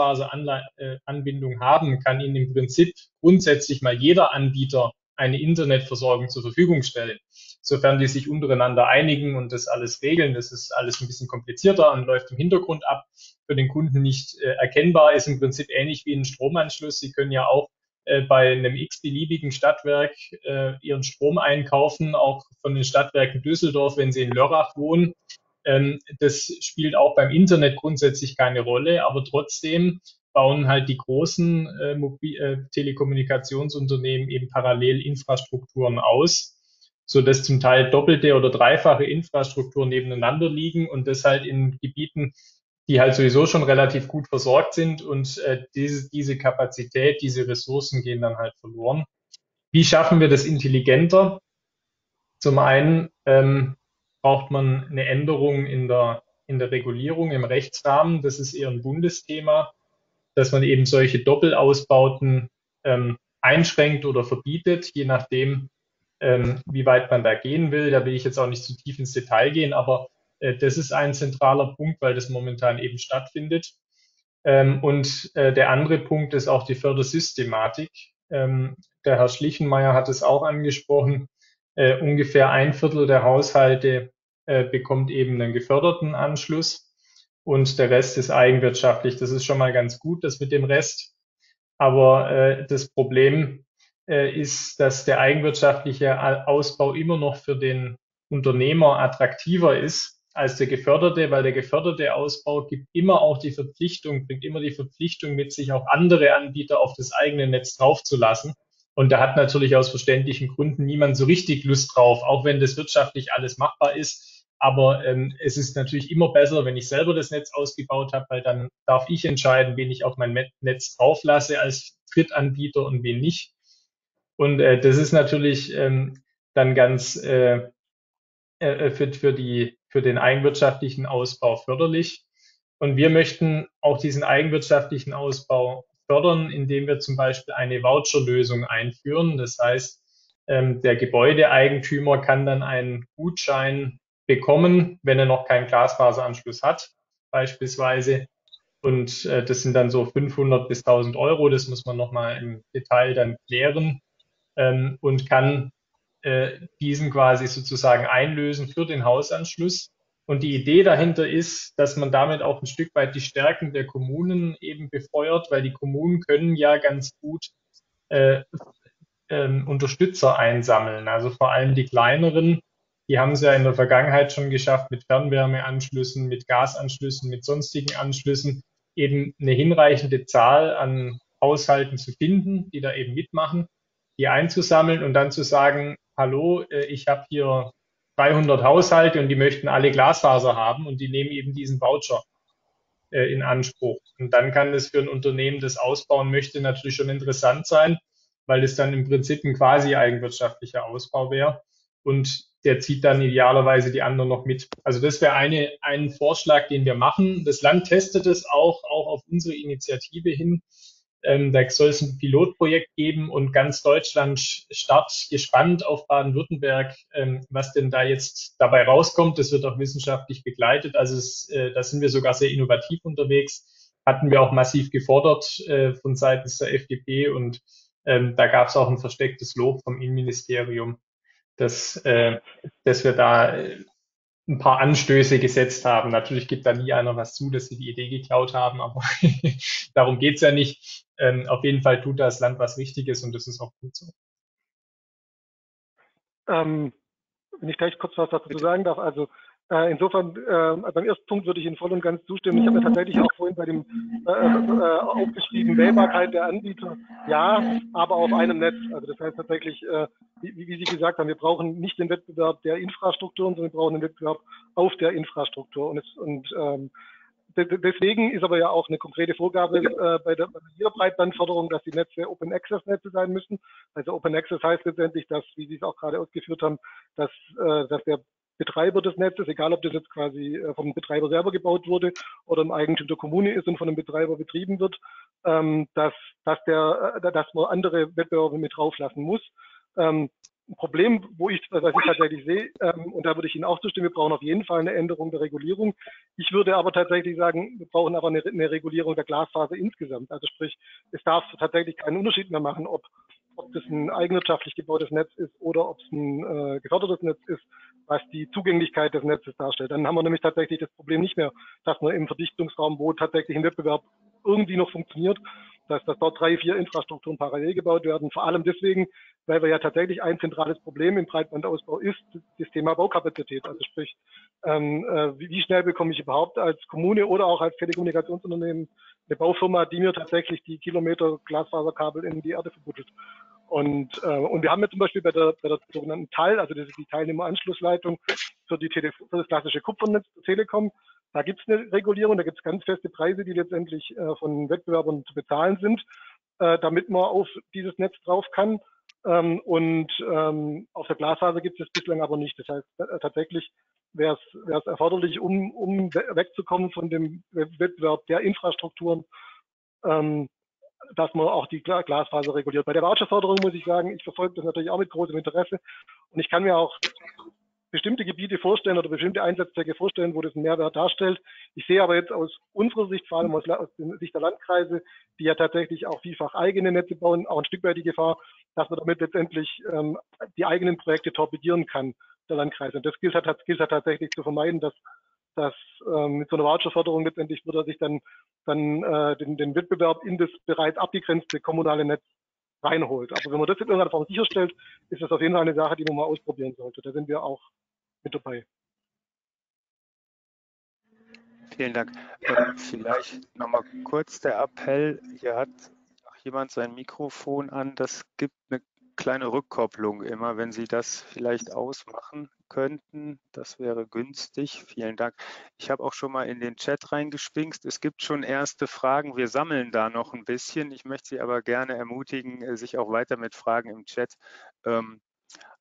Glasfaseranbindung haben, kann Ihnen im Prinzip grundsätzlich mal jeder Anbieter eine Internetversorgung zur Verfügung stellen. Sofern die sich untereinander einigen und das alles regeln, das ist alles ein bisschen komplizierter und läuft im Hintergrund ab, für den Kunden nicht äh, erkennbar, ist im Prinzip ähnlich wie ein Stromanschluss. Sie können ja auch äh, bei einem x-beliebigen Stadtwerk äh, ihren Strom einkaufen, auch von den Stadtwerken Düsseldorf, wenn sie in Lörrach wohnen. Ähm, das spielt auch beim Internet grundsätzlich keine Rolle, aber trotzdem bauen halt die großen äh, Mobil äh, Telekommunikationsunternehmen eben parallel Infrastrukturen aus, so dass zum Teil doppelte oder dreifache Infrastrukturen nebeneinander liegen und das halt in Gebieten, die halt sowieso schon relativ gut versorgt sind und äh, diese, diese Kapazität, diese Ressourcen gehen dann halt verloren. Wie schaffen wir das intelligenter? Zum einen ähm, braucht man eine Änderung in der, in der Regulierung, im Rechtsrahmen. Das ist eher ein Bundesthema, dass man eben solche Doppelausbauten ähm, einschränkt oder verbietet, je nachdem, ähm, wie weit man da gehen will. Da will ich jetzt auch nicht zu tief ins Detail gehen, aber äh, das ist ein zentraler Punkt, weil das momentan eben stattfindet. Ähm, und äh, der andere Punkt ist auch die Fördersystematik. Ähm, der Herr Schlichenmeier hat es auch angesprochen. Äh, ungefähr ein Viertel der Haushalte äh, bekommt eben einen geförderten Anschluss und der Rest ist eigenwirtschaftlich. Das ist schon mal ganz gut, das mit dem Rest. Aber äh, das Problem äh, ist, dass der eigenwirtschaftliche Ausbau immer noch für den Unternehmer attraktiver ist als der geförderte, weil der geförderte Ausbau gibt immer auch die Verpflichtung, bringt immer die Verpflichtung mit sich, auch andere Anbieter auf das eigene Netz draufzulassen. Und da hat natürlich aus verständlichen Gründen niemand so richtig Lust drauf, auch wenn das wirtschaftlich alles machbar ist. Aber ähm, es ist natürlich immer besser, wenn ich selber das Netz ausgebaut habe, weil dann darf ich entscheiden, wen ich auf mein Netz drauflasse als Drittanbieter und wen nicht. Und äh, das ist natürlich ähm, dann ganz äh, äh, für, für, die, für den eigenwirtschaftlichen Ausbau förderlich. Und wir möchten auch diesen eigenwirtschaftlichen Ausbau fördern, indem wir zum Beispiel eine Voucherlösung einführen. Das heißt, ähm, der Gebäudeeigentümer kann dann einen Gutschein bekommen, wenn er noch keinen Glasfaseranschluss hat, beispielsweise. Und äh, das sind dann so fünfhundert bis tausend Euro. Das muss man nochmal im Detail dann klären, ähm, und kann äh, diesen quasi sozusagen einlösen für den Hausanschluss. Und die Idee dahinter ist, dass man damit auch ein Stück weit die Stärken der Kommunen eben befeuert, weil die Kommunen können ja ganz gut äh, ähm, Unterstützer einsammeln. Also vor allem die kleineren, die haben es ja in der Vergangenheit schon geschafft, mit Fernwärmeanschlüssen, mit Gasanschlüssen, mit sonstigen Anschlüssen eben eine hinreichende Zahl an Haushalten zu finden, die da eben mitmachen, die einzusammeln und dann zu sagen, hallo, äh, ich habe hier dreihundert Haushalte und die möchten alle Glasfaser haben und die nehmen eben diesen Voucher äh, in Anspruch. Und dann kann es für ein Unternehmen, das ausbauen möchte, natürlich schon interessant sein, weil es dann im Prinzip ein quasi eigenwirtschaftlicher Ausbau wäre. Und der zieht dann idealerweise die anderen noch mit. Also das wäre eine, ein Vorschlag, den wir machen. Das Land testet es auch, auch auf unsere Initiative hin. Ähm, da soll es ein Pilotprojekt geben und ganz Deutschland starrt gespannt auf Baden-Württemberg, ähm, was denn da jetzt dabei rauskommt. Das wird auch wissenschaftlich begleitet. Also es, äh, da sind wir sogar sehr innovativ unterwegs. Hatten wir auch massiv gefordert äh, von seitens der F D P und ähm, da gab es auch ein verstecktes Lob vom Innenministerium, dass, äh, dass wir da äh, ein paar Anstöße gesetzt haben. Natürlich gibt da nie einer was zu, dass sie die Idee geklaut haben, aber darum geht's ja nicht. Ähm, auf jeden Fall tut das Land was Richtiges und das ist auch gut so. Ähm, wenn ich gleich kurz was dazu sagen darf, also äh, insofern, äh, beim ersten Punkt würde ich Ihnen voll und ganz zustimmen. Ich habe mir tatsächlich auch vorhin bei dem äh, äh, aufgeschrieben, Wählbarkeit der Anbieter, ja, aber auf einem Netz. Also das heißt tatsächlich, äh, wie, wie Sie gesagt haben, wir brauchen nicht den Wettbewerb der Infrastrukturen, sondern wir brauchen den Wettbewerb auf der Infrastruktur. Und, es, und ähm, deswegen ist aber ja auch eine konkrete Vorgabe äh, bei der Niederbreitbandförderung, dass die Netze Open Access Netze sein müssen. Also Open Access heißt letztendlich, dass, wie Sie es auch gerade ausgeführt haben, dass, äh, dass der Betreiber des Netzes, egal ob das jetzt quasi äh, vom Betreiber selber gebaut wurde oder im Eigentum der Kommune ist und von einem Betreiber betrieben wird, ähm, dass, dass, der, äh, dass man andere Wettbewerbe mit drauflassen muss. Ähm, ein Problem, wo ich, was ich tatsächlich sehe, ähm, und da würde ich Ihnen auch zustimmen, wir brauchen auf jeden Fall eine Änderung der Regulierung. Ich würde aber tatsächlich sagen, wir brauchen aber eine, eine Regulierung der Glasfaser insgesamt. Also sprich, es darf tatsächlich keinen Unterschied mehr machen, ob, ob das ein eigenwirtschaftlich gebautes Netz ist oder ob es ein äh, gefördertes Netz ist, was die Zugänglichkeit des Netzes darstellt. Dann haben wir nämlich tatsächlich das Problem nicht mehr, dass man im Verdichtungsraum, wo tatsächlich ein Wettbewerb irgendwie noch funktioniert, dass, dass dort drei, vier Infrastrukturen parallel gebaut werden. Vor allem deswegen, weil wir ja tatsächlich ein zentrales Problem im Breitbandausbau ist, das Thema Baukapazität. Also sprich, ähm, äh, wie, wie schnell bekomme ich überhaupt als Kommune oder auch als Telekommunikationsunternehmen eine Baufirma, die mir tatsächlich die Kilometer Glasfaserkabel in die Erde verbuddelt. Und, äh, und wir haben ja zum Beispiel bei der, bei der sogenannten T A L, also das ist die Teilnehmeranschlussleitung für, die Tele für das klassische Kupfernetz der Telekom, da gibt es eine Regulierung, da gibt es ganz feste Preise, die letztendlich äh, von Wettbewerbern zu bezahlen sind, äh, damit man auf dieses Netz drauf kann. Ähm, und ähm, auf der Glasfaser gibt es das bislang aber nicht. Das heißt, äh, tatsächlich wäre es erforderlich, um, um wegzukommen von dem Wettbewerb der Infrastrukturen, ähm, dass man auch die Glasfaser reguliert. Bei der Voucherförderung muss ich sagen, ich verfolge das natürlich auch mit großem Interesse und ich kann mir auch bestimmte Gebiete vorstellen oder bestimmte Einsatzzwecke vorstellen, wo das einen Mehrwert darstellt. Ich sehe aber jetzt aus unserer Sicht, vor allem aus, aus der Sicht der Landkreise, die ja tatsächlich auch vielfach eigene Netze bauen, auch ein Stück weit die Gefahr, dass man damit letztendlich ähm, die eigenen Projekte torpedieren kann, der Landkreise. Und das gilt halt, gilt halt tatsächlich zu vermeiden, dass, dass ähm, mit so einer Voucherförderung letztendlich würde er sich dann, dann äh, den, den Wettbewerb in das bereits abgegrenzte kommunale Netz reinholt. Aber wenn man das in irgendeiner Form sicherstellt, ist das auf jeden Fall eine Sache, die man mal ausprobieren sollte. Da sind wir auch mit dabei. Vielen Dank. Ähm, vielleicht nochmal kurz der Appell. Hier hat noch jemand sein Mikrofon an. Das gibt eine kleine Rückkopplung immer. Wenn Sie das vielleicht ausmachen könnten, das wäre günstig. Vielen Dank. Ich habe auch schon mal in den Chat reingespingst. Es gibt schon erste Fragen. Wir sammeln da noch ein bisschen. Ich möchte Sie aber gerne ermutigen, sich auch weiter mit Fragen im Chat ähm,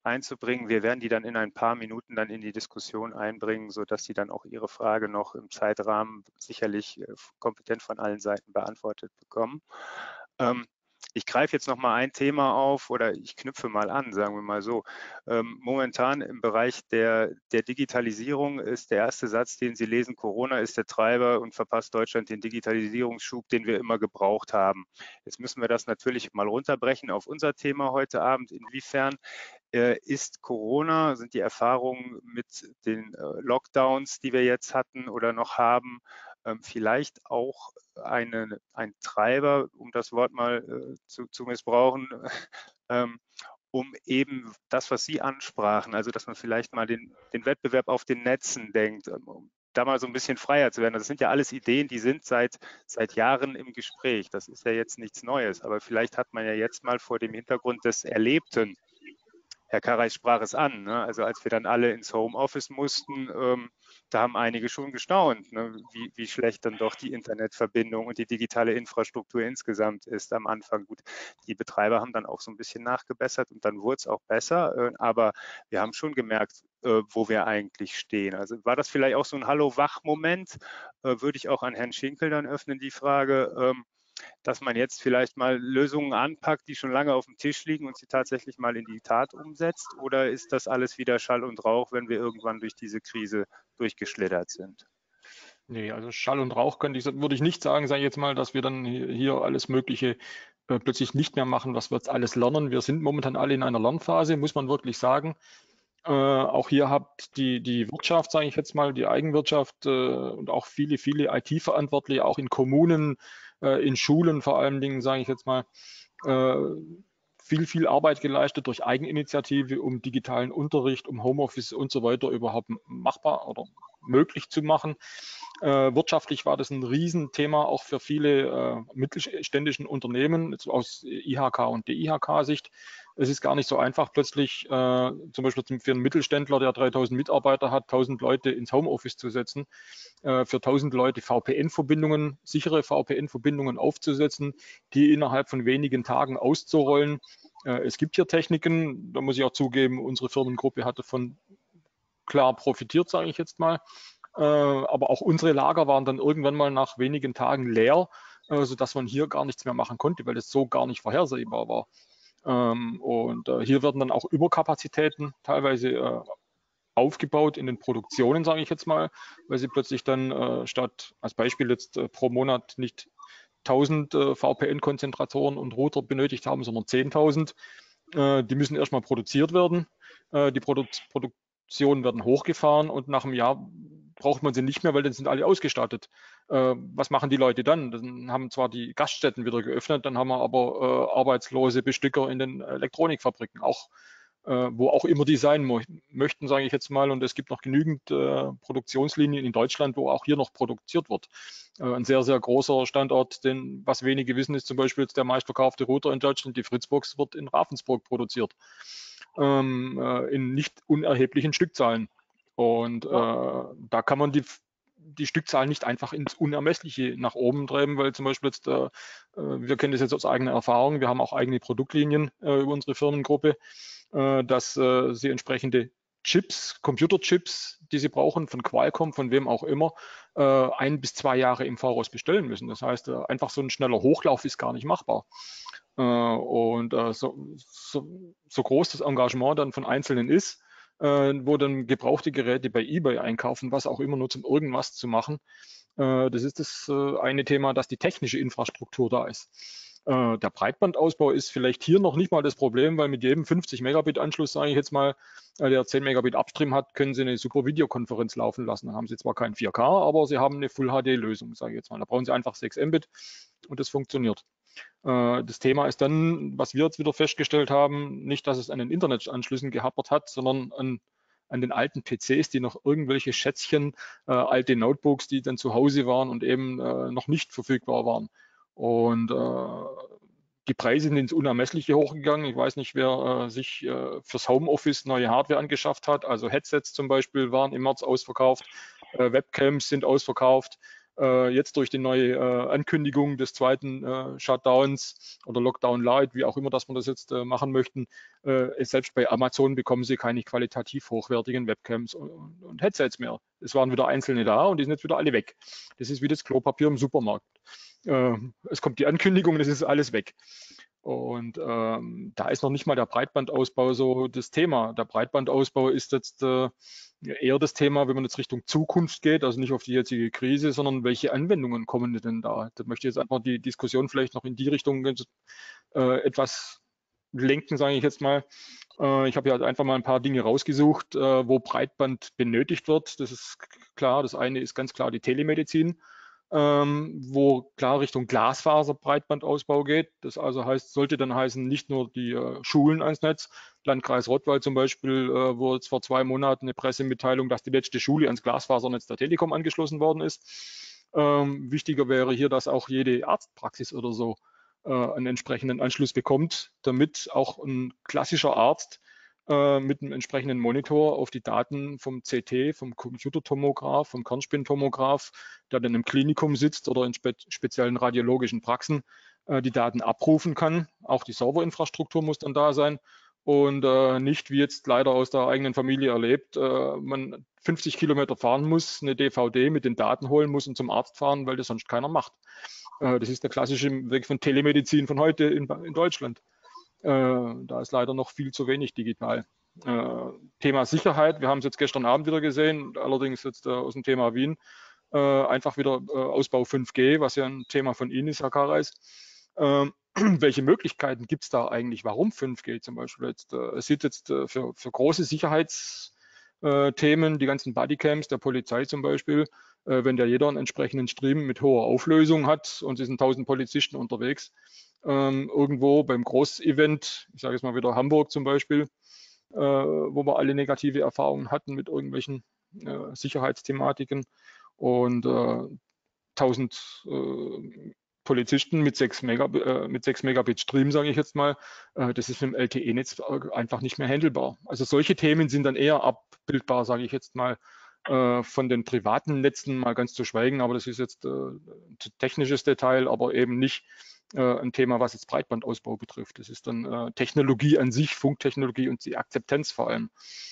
einzubringen. Wir werden die dann in ein paar Minuten dann in die Diskussion einbringen, sodass Sie dann auch Ihre Frage noch im Zeitrahmen sicherlich kompetent von allen Seiten beantwortet bekommen. Ähm, Ich greife jetzt noch mal ein Thema auf oder ich knüpfe mal an, sagen wir mal so. Ähm, momentan im Bereich der, der Digitalisierung ist der erste Satz, den Sie lesen, Corona ist der Treiber und verpasst Deutschland den Digitalisierungsschub, den wir immer gebraucht haben. Jetzt müssen wir das natürlich mal runterbrechen auf unser Thema heute Abend. Inwiefern äh, ist Corona, sind die Erfahrungen mit den äh, Lockdowns, die wir jetzt hatten oder noch haben, ähm, vielleicht auch eine, ein Treiber, um das Wort mal äh, zu, zu missbrauchen, ähm, um eben das, was Sie ansprachen, also dass man vielleicht mal den, den Wettbewerb auf den Netzen denkt, um da mal so ein bisschen freier zu werden. Das sind ja alles Ideen, die sind seit, seit Jahren im Gespräch. Das ist ja jetzt nichts Neues, aber vielleicht hat man ja jetzt mal vor dem Hintergrund des Erlebten, Herr Karais sprach es an, ne? Also als wir dann alle ins Homeoffice mussten, ähm, da haben einige schon gestaunt, ne? wie, wie schlecht dann doch die Internetverbindung und die digitale Infrastruktur insgesamt ist am Anfang. Gut, die Betreiber haben dann auch so ein bisschen nachgebessert und dann wurde es auch besser, äh, aber wir haben schon gemerkt, äh, wo wir eigentlich stehen. Also war das vielleicht auch so ein Hallo-Wach-Moment? Äh, würde ich auch an Herrn Schinkel dann öffnen, die Frage. Ähm, dass man jetzt vielleicht mal Lösungen anpackt, die schon lange auf dem Tisch liegen und sie tatsächlich mal in die Tat umsetzt? Oder ist das alles wieder Schall und Rauch, wenn wir irgendwann durch diese Krise durchgeschlittert sind? Nee, also Schall und Rauch könnte ich, würde ich nicht sagen, sage ich jetzt mal, dass wir dann hier, hier alles Mögliche äh, plötzlich nicht mehr machen, was wir jetzt alles lernen. Wir sind momentan alle in einer Lernphase, muss man wirklich sagen. Äh, auch hier hat die, die Wirtschaft, sage ich jetzt mal, die Eigenwirtschaft äh, und auch viele, viele I T-Verantwortliche, auch in Kommunen, äh, in Schulen vor allen Dingen, sage ich jetzt mal, äh, viel, viel Arbeit geleistet durch Eigeninitiative, um digitalen Unterricht, um Homeoffice und so weiter überhaupt machbar oder möglich zu machen. Äh, wirtschaftlich war das ein Riesenthema auch für viele äh, mittelständischen Unternehmen, jetzt aus I H K und D I H K-Sicht. Es ist gar nicht so einfach, plötzlich äh, zum Beispiel für einen Mittelständler, der dreitausend Mitarbeiter hat, tausend Leute ins Homeoffice zu setzen, äh, für tausend Leute V P N-Verbindungen, sichere V P N-Verbindungen aufzusetzen, die innerhalb von wenigen Tagen auszurollen. Äh, es gibt hier Techniken, da muss ich auch zugeben, unsere Firmengruppe hat davon klar profitiert, sage ich jetzt mal. Äh, aber auch unsere Lager waren dann irgendwann mal nach wenigen Tagen leer, äh, sodass man hier gar nichts mehr machen konnte, weil es so gar nicht vorhersehbar war. Ähm, und äh, hier werden dann auch Überkapazitäten teilweise äh, aufgebaut in den Produktionen, sage ich jetzt mal, weil sie plötzlich dann äh, statt, als Beispiel jetzt äh, pro Monat nicht tausend äh, V P N-Konzentratoren und Router benötigt haben, sondern zehntausend. Äh, die müssen erstmal produziert werden. Äh, die Produ Produktionen werden hochgefahren und nach einem Jahr braucht man sie nicht mehr, weil dann sind alle ausgestattet. Äh, was machen die Leute dann? Dann haben zwar die Gaststätten wieder geöffnet, dann haben wir aber äh, arbeitslose Bestücker in den Elektronikfabriken, auch äh, wo auch immer die sein mo möchten, sage ich jetzt mal. Und es gibt noch genügend äh, Produktionslinien in Deutschland, wo auch hier noch produziert wird. Äh, ein sehr, sehr großer Standort, denn was wenige wissen, ist zum Beispiel jetzt der meistverkaufte Router in Deutschland, die Fritzbox, wird in Ravensburg produziert. Ähm, äh, in nicht unerheblichen Stückzahlen. Und äh, da kann man die, die Stückzahlen nicht einfach ins Unermessliche nach oben treiben, weil zum Beispiel jetzt, äh, wir kennen das jetzt aus eigener Erfahrung, wir haben auch eigene Produktlinien äh, über unsere Firmengruppe, äh, dass äh, sie entsprechende Chips, Computerchips, die sie brauchen, von Qualcomm, von wem auch immer, äh, ein bis zwei Jahre im Voraus bestellen müssen. Das heißt, äh, einfach so ein schneller Hochlauf ist gar nicht machbar. Äh, und äh, so, so, so groß das Engagement dann von Einzelnen ist, äh, wo dann gebrauchte Geräte bei eBay einkaufen, was auch immer nur zum irgendwas zu machen. Äh, das ist das äh, eine Thema, dass die technische Infrastruktur da ist. Äh, der Breitbandausbau ist vielleicht hier noch nicht mal das Problem, weil mit jedem fünfzig Megabit Anschluss, sage ich jetzt mal, äh, der zehn Megabit Upstream hat, können Sie eine super Videokonferenz laufen lassen. Dann haben Sie zwar kein vier K, aber Sie haben eine Full H D-Lösung, sage ich jetzt mal. Da brauchen Sie einfach sechs Mbit und das funktioniert. Das Thema ist dann, was wir jetzt wieder festgestellt haben, nicht, dass es an den Internetanschlüssen gehapert hat, sondern an, an den alten P Cs, die noch irgendwelche Schätzchen, äh, alte Notebooks, die dann zu Hause waren und eben äh, noch nicht verfügbar waren. Und äh, die Preise sind ins Unermessliche hochgegangen. Ich weiß nicht, wer äh, sich äh, fürs Homeoffice neue Hardware angeschafft hat. Also Headsets zum Beispiel waren im März ausverkauft, äh, Webcams sind ausverkauft. äh, jetzt durch die neue äh, Ankündigung des zweiten äh, Shutdowns oder Lockdown Light, wie auch immer, dass wir das jetzt äh, machen möchten, äh, selbst bei Amazon bekommen sie keine qualitativ hochwertigen Webcams und, und Headsets mehr. Es waren wieder einzelne da und die sind jetzt wieder alle weg. Das ist wie das Klopapier im Supermarkt. Äh, es kommt die Ankündigung, das ist alles weg. Und ähm, da ist noch nicht mal der Breitbandausbau so das Thema. Der Breitbandausbau ist jetzt äh, eher das Thema, wenn man jetzt Richtung Zukunft geht, also nicht auf die jetzige Krise, sondern welche Anwendungen kommen denn da? Da möchte ich jetzt einfach die Diskussion vielleicht noch in die Richtung äh, etwas lenken, sage ich jetzt mal. Äh, ich habe ja einfach mal ein paar Dinge rausgesucht, äh, wo Breitband benötigt wird. Das ist klar. Das eine ist ganz klar die Telemedizin. Ähm, wo klar Richtung Glasfaser-Breitbandausbau geht. Das also heißt, sollte dann heißen, nicht nur die äh, Schulen ans Netz. Landkreis Rottweil zum Beispiel, äh, wo jetzt vor zwei Monaten eine Pressemitteilung, dass die letzte Schule ans Glasfasernetz der Telekom angeschlossen worden ist. Ähm, wichtiger wäre hier, dass auch jede Arztpraxis oder so äh, einen entsprechenden Anschluss bekommt, damit auch ein klassischer Arzt äh, mit einem entsprechenden Monitor auf die Daten vom C T, vom Computertomograph, vom Kernspintomograph, der dann im Klinikum sitzt oder in spe speziellen radiologischen Praxen, äh, die Daten abrufen kann. Auch die Serverinfrastruktur muss dann da sein und äh, nicht, wie jetzt leider aus der eigenen Familie erlebt, äh, man fünfzig Kilometer fahren muss, eine D V D mit den Daten holen muss und zum Arzt fahren, weil das sonst keiner macht. Äh, das ist der klassische Weg von Telemedizin von heute in, in Deutschland. Äh, da ist leider noch viel zu wenig digital. Äh, Thema Sicherheit, wir haben es jetzt gestern Abend wieder gesehen, allerdings jetzt äh, aus dem Thema Wien, äh, einfach wieder äh, Ausbau fünf G, was ja ein Thema von Ihnen ist, Herr Kareis. Äh, welche Möglichkeiten gibt es da eigentlich? Warum fünf G zum Beispiel? Jetzt, äh, es sieht jetzt äh, für, für große Sicherheitsthemen, die ganzen Bodycams der Polizei zum Beispiel, äh, wenn da jeder einen entsprechenden Stream mit hoher Auflösung hat und es sind tausend Polizisten unterwegs, ähm, irgendwo beim Großevent, ich sage jetzt mal wieder Hamburg zum Beispiel, äh, wo wir alle negative Erfahrungen hatten mit irgendwelchen äh, Sicherheitsthematiken und äh, tausend äh, Polizisten mit sechs Megabit Stream, sage ich jetzt mal, äh, das ist mit dem L T E-Netz einfach nicht mehr handelbar. Also solche Themen sind dann eher abbildbar, sage ich jetzt mal, äh, von den privaten Netzen mal ganz zu schweigen, aber das ist jetzt äh, ein technisches Detail, aber eben nicht äh, ein Thema, was jetzt Breitbandausbau betrifft. Das ist dann äh, Technologie an sich, Funktechnologie und die Akzeptanz vor allem.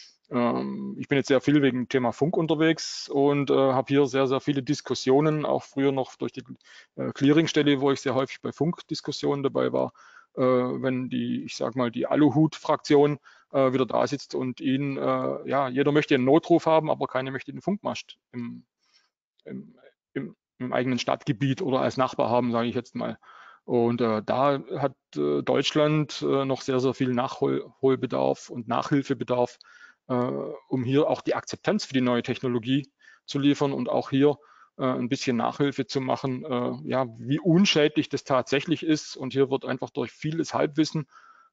Ähm, ich bin jetzt sehr viel wegen dem Thema Funk unterwegs und äh, habe hier sehr, sehr viele Diskussionen, auch früher noch durch die äh, Clearingstelle, wo ich sehr häufig bei Funkdiskussionen dabei war, äh, wenn die, ich sage mal, die Aluhut-Fraktion äh, wieder da sitzt und ihn, äh, ja, jeder möchte einen Notruf haben, aber keiner möchte den Funkmast im, im, im, im eigenen Stadtgebiet oder als Nachbar haben, sage ich jetzt mal. Und äh, da hat äh, Deutschland äh, noch sehr, sehr viel Nachholbedarf und Nachhilfebedarf, äh, um hier auch die Akzeptanz für die neue Technologie zu liefern und auch hier äh, ein bisschen Nachhilfe zu machen, äh, ja, wie unschädlich das tatsächlich ist. Und hier wird einfach durch vieles Halbwissen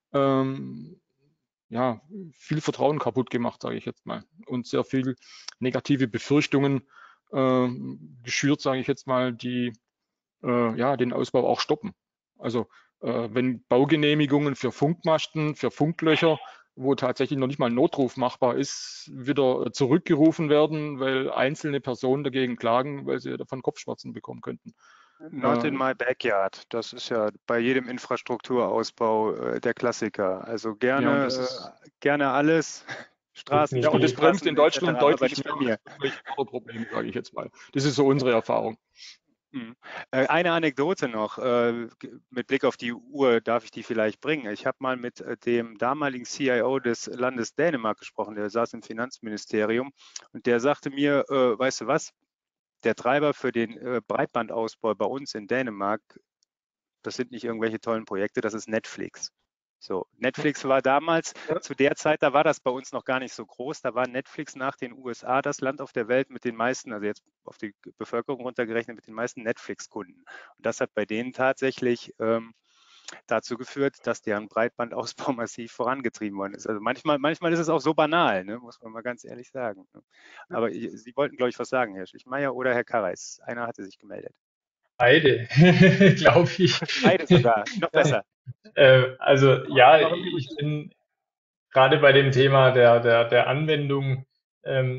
ähm, ja, viel Vertrauen kaputt gemacht, sage ich jetzt mal, und sehr viel negative Befürchtungen äh, geschürt, sage ich jetzt mal, die äh, ja, den Ausbau auch stoppen. Also äh, wenn Baugenehmigungen für Funkmasten, für Funklöcher, wo tatsächlich noch nicht mal ein Notruf machbar ist, wieder zurückgerufen werden, weil einzelne Personen dagegen klagen, weil sie davon Kopfschmerzen bekommen könnten. Not in my backyard. Das ist ja bei jedem Infrastrukturausbau äh, der Klassiker. Also gerne, Ja, äh, gerne alles. Straßen, ja, und das bringt in Deutschland et cetera, deutlich mehr Probleme, sage ich jetzt mal. Das ist so unsere Erfahrung. Eine Anekdote noch, mit Blick auf die Uhr darf ich die vielleicht bringen. Ich habe mal mit dem damaligen C I O des Landes Dänemark gesprochen, der saß im Finanzministerium und der sagte mir, weißt du was, der Treiber für den Breitbandausbau bei uns in Dänemark, das sind nicht irgendwelche tollen Projekte, das ist Netflix. So, Netflix war damals, ja. zu der Zeit, da war das bei uns noch gar nicht so groß. Da war Netflix nach den U S A das Land auf der Welt mit den meisten, also jetzt auf die Bevölkerung runtergerechnet, mit den meisten Netflix-Kunden. Und das hat bei denen tatsächlich ähm, dazu geführt, dass deren Breitbandausbau massiv vorangetrieben worden ist. Also manchmal, manchmal ist es auch so banal, ne, muss man mal ganz ehrlich sagen. Aber ich, Sie wollten, glaube ich, was sagen, Herr Schichmeier oder Herr Kareis. Einer hatte sich gemeldet. Beide, glaube ich. Beide sogar, noch besser. Äh, also ja, ich bin gerade bei dem Thema der, der, der Anwendung, ähm,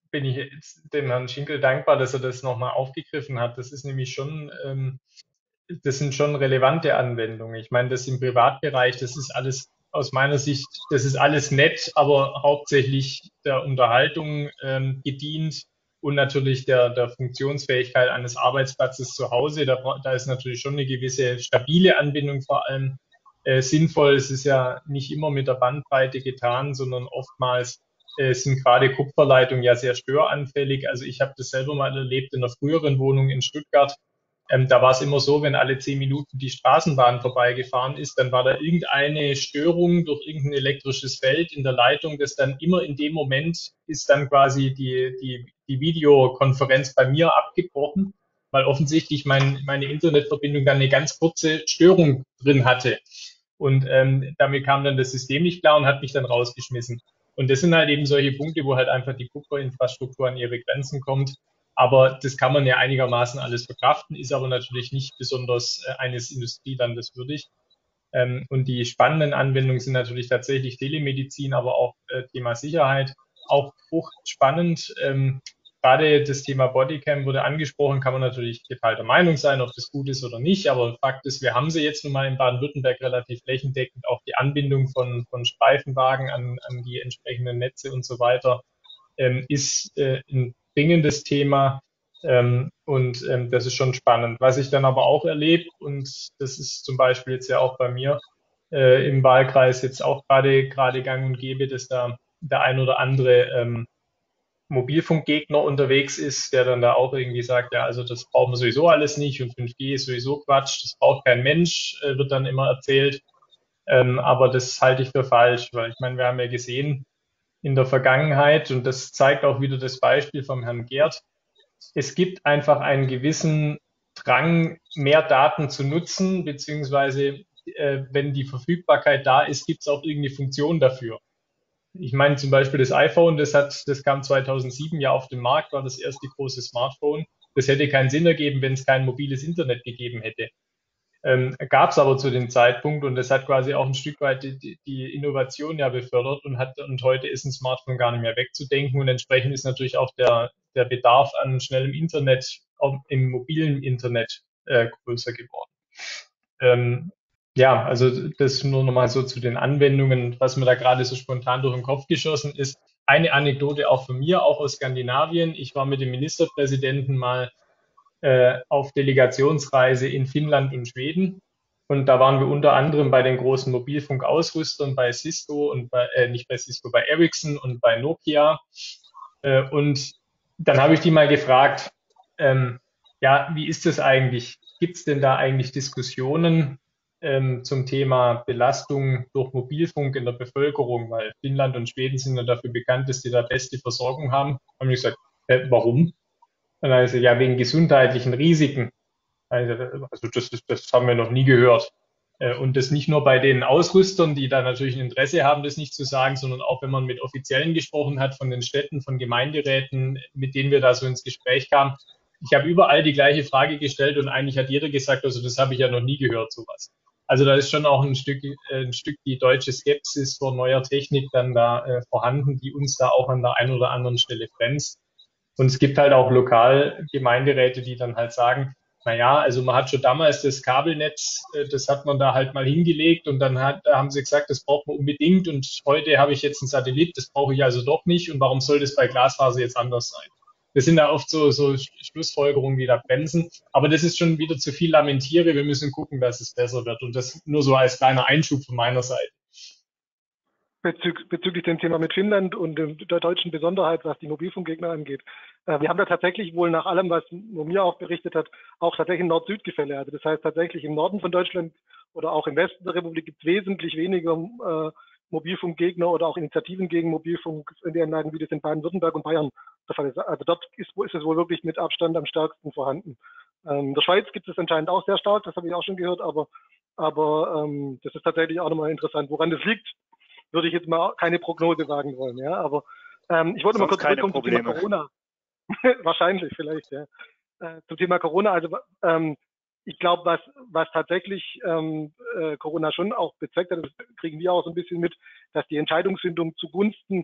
bin ich jetzt dem Herrn Schinkel dankbar, dass er das nochmal aufgegriffen hat. Das ist nämlich schon, ähm, das sind schon relevante Anwendungen. Ich meine, das im Privatbereich, das ist alles aus meiner Sicht, das ist alles nett, aber hauptsächlich der Unterhaltung ähm, gedient und natürlich der, der Funktionsfähigkeit eines Arbeitsplatzes zu Hause. Da, da ist natürlich schon eine gewisse stabile Anbindung vor allem äh, sinnvoll. Es ist ja nicht immer mit der Bandbreite getan, sondern oftmals äh, sind gerade Kupferleitungen ja sehr störanfällig. Also ich habe das selber mal erlebt in einer früheren Wohnung in Stuttgart. Ähm, da war es immer so, wenn alle zehn Minuten die Straßenbahn vorbeigefahren ist, dann war da irgendeine Störung durch irgendein elektrisches Feld in der Leitung, das dann immer in dem Moment ist dann quasi die, die, die Videokonferenz bei mir abgebrochen, weil offensichtlich mein, meine Internetverbindung dann eine ganz kurze Störung drin hatte. Und ähm, damit kam dann das System nicht klar und hat mich dann rausgeschmissen. Und das sind halt eben solche Punkte, wo halt einfach die Kupferinfrastruktur an ihre Grenzen kommt. Aber das kann man ja einigermaßen alles verkraften, ist aber natürlich nicht besonders äh, eines Industrielandes würdig. Ähm, und die spannenden Anwendungen sind natürlich tatsächlich Telemedizin, aber auch äh, Thema Sicherheit. Auch hochspannend. Ähm, gerade das Thema Bodycam wurde angesprochen, kann man natürlich geteilter Meinung sein, ob das gut ist oder nicht. Aber Fakt ist, wir haben sie jetzt nun mal in Baden-Württemberg relativ flächendeckend. Auch die Anbindung von, von Streifenwagen an, an die entsprechenden Netze und so weiter ähm, ist äh, ein dringendes Thema. Ähm, und ähm, das ist schon spannend. Was ich dann aber auch erlebe, und das ist zum Beispiel jetzt ja auch bei mir äh, im Wahlkreis jetzt auch gerade gerade gang und gäbe, dass da der ein oder andere ähm, Mobilfunkgegner unterwegs ist, der dann da auch irgendwie sagt, ja, also das brauchen wir sowieso alles nicht und fünf G ist sowieso Quatsch, das braucht kein Mensch, äh, wird dann immer erzählt. Ähm, aber das halte ich für falsch, weil ich meine, wir haben ja gesehen in der Vergangenheit, und das zeigt auch wieder das Beispiel vom Herrn Geert, es gibt einfach einen gewissen Drang, mehr Daten zu nutzen, beziehungsweise äh, wenn die Verfügbarkeit da ist, gibt es auch irgendeine Funktion dafür. Ich meine zum Beispiel das iPhone, das hat, das kam zweitausendsieben ja auf den Markt, war das erste große Smartphone. Das hätte keinen Sinn ergeben, wenn es kein mobiles Internet gegeben hätte. Ähm, gab es aber zu dem Zeitpunkt, und das hat quasi auch ein Stück weit die, die Innovation ja befördert, und hat und heute ist ein Smartphone gar nicht mehr wegzudenken, und entsprechend ist natürlich auch der, der Bedarf an schnellem Internet, auch im mobilen Internet äh, größer geworden. Ähm, ja, also das nur nochmal so zu den Anwendungen, was mir da gerade so spontan durch den Kopf geschossen ist. Eine Anekdote auch von mir, auch aus Skandinavien. Ich war mit dem Ministerpräsidenten mal äh, auf Delegationsreise in Finnland und Schweden. Und da waren wir unter anderem bei den großen Mobilfunkausrüstern, bei Cisco und bei, äh, nicht bei Cisco, bei Ericsson und bei Nokia. Äh, und dann habe ich die mal gefragt, ähm, ja, wie ist das eigentlich? Gibt es denn da eigentlich Diskussionen ähm, zum Thema Belastung durch Mobilfunk in der Bevölkerung? Weil Finnland und Schweden sind ja dafür bekannt, dass die da beste Versorgung haben. Haben wir gesagt, äh, warum? Und dann ist er, ja, wegen gesundheitlichen Risiken. Also, also das, das, das haben wir noch nie gehört. Äh, Und das nicht nur bei den Ausrüstern, die da natürlich ein Interesse haben, das nicht zu sagen, sondern auch wenn man mit Offiziellen gesprochen hat, von den Städten, von Gemeinderäten, mit denen wir da so ins Gespräch kamen. Ich habe überall die gleiche Frage gestellt und eigentlich hat jeder gesagt, also das habe ich ja noch nie gehört, sowas. Also da ist schon auch ein Stück, äh, ein Stück die deutsche Skepsis vor neuer Technik dann da äh, vorhanden, die uns da auch an der einen oder anderen Stelle bremst. Und es gibt halt auch lokal Gemeinderäte, die dann halt sagen, naja, also man hat schon damals das Kabelnetz, äh, das hat man da halt mal hingelegt, und dann hat, haben sie gesagt, das braucht man unbedingt, und heute habe ich jetzt einen Satellit, das brauche ich also doch nicht, und warum soll das bei Glasfaser jetzt anders sein? Das sind da oft so, so Schlussfolgerungen, die da bremsen, aber das ist schon wieder zu viel Lamentiere, wir müssen gucken, dass es besser wird, und das nur so als kleiner Einschub von meiner Seite. Bezüglich, bezüglich dem Thema mit Finnland und der deutschen Besonderheit, was die Mobilfunkgegner angeht. Äh, wir haben da tatsächlich wohl nach allem, was mir auch berichtet hat, auch tatsächlich ein Nord-Süd-Gefälle. Also das heißt tatsächlich im Norden von Deutschland oder auch im Westen der Republik gibt es wesentlich weniger äh, Mobilfunkgegner oder auch Initiativen gegen Mobilfunk in den Anlagen, wie das in Baden-Württemberg und Bayern der Fall ist. Also dort ist, ist es wohl wirklich mit Abstand am stärksten vorhanden. Ähm, in der Schweiz gibt es anscheinend auch sehr stark, das habe ich auch schon gehört, aber, aber ähm, das ist tatsächlich auch nochmal interessant. Woran das liegt, würde ich jetzt mal keine Prognose wagen wollen, ja, aber ähm, ich wollte mal kurz zurückkommen zum Thema Corona. Wahrscheinlich, vielleicht, ja. Äh, zum Thema Corona, also ähm, ich glaube, was, was tatsächlich ähm, äh, Corona schon auch bezweckt hat, das kriegen wir auch so ein bisschen mit, dass die Entscheidungsfindung zugunsten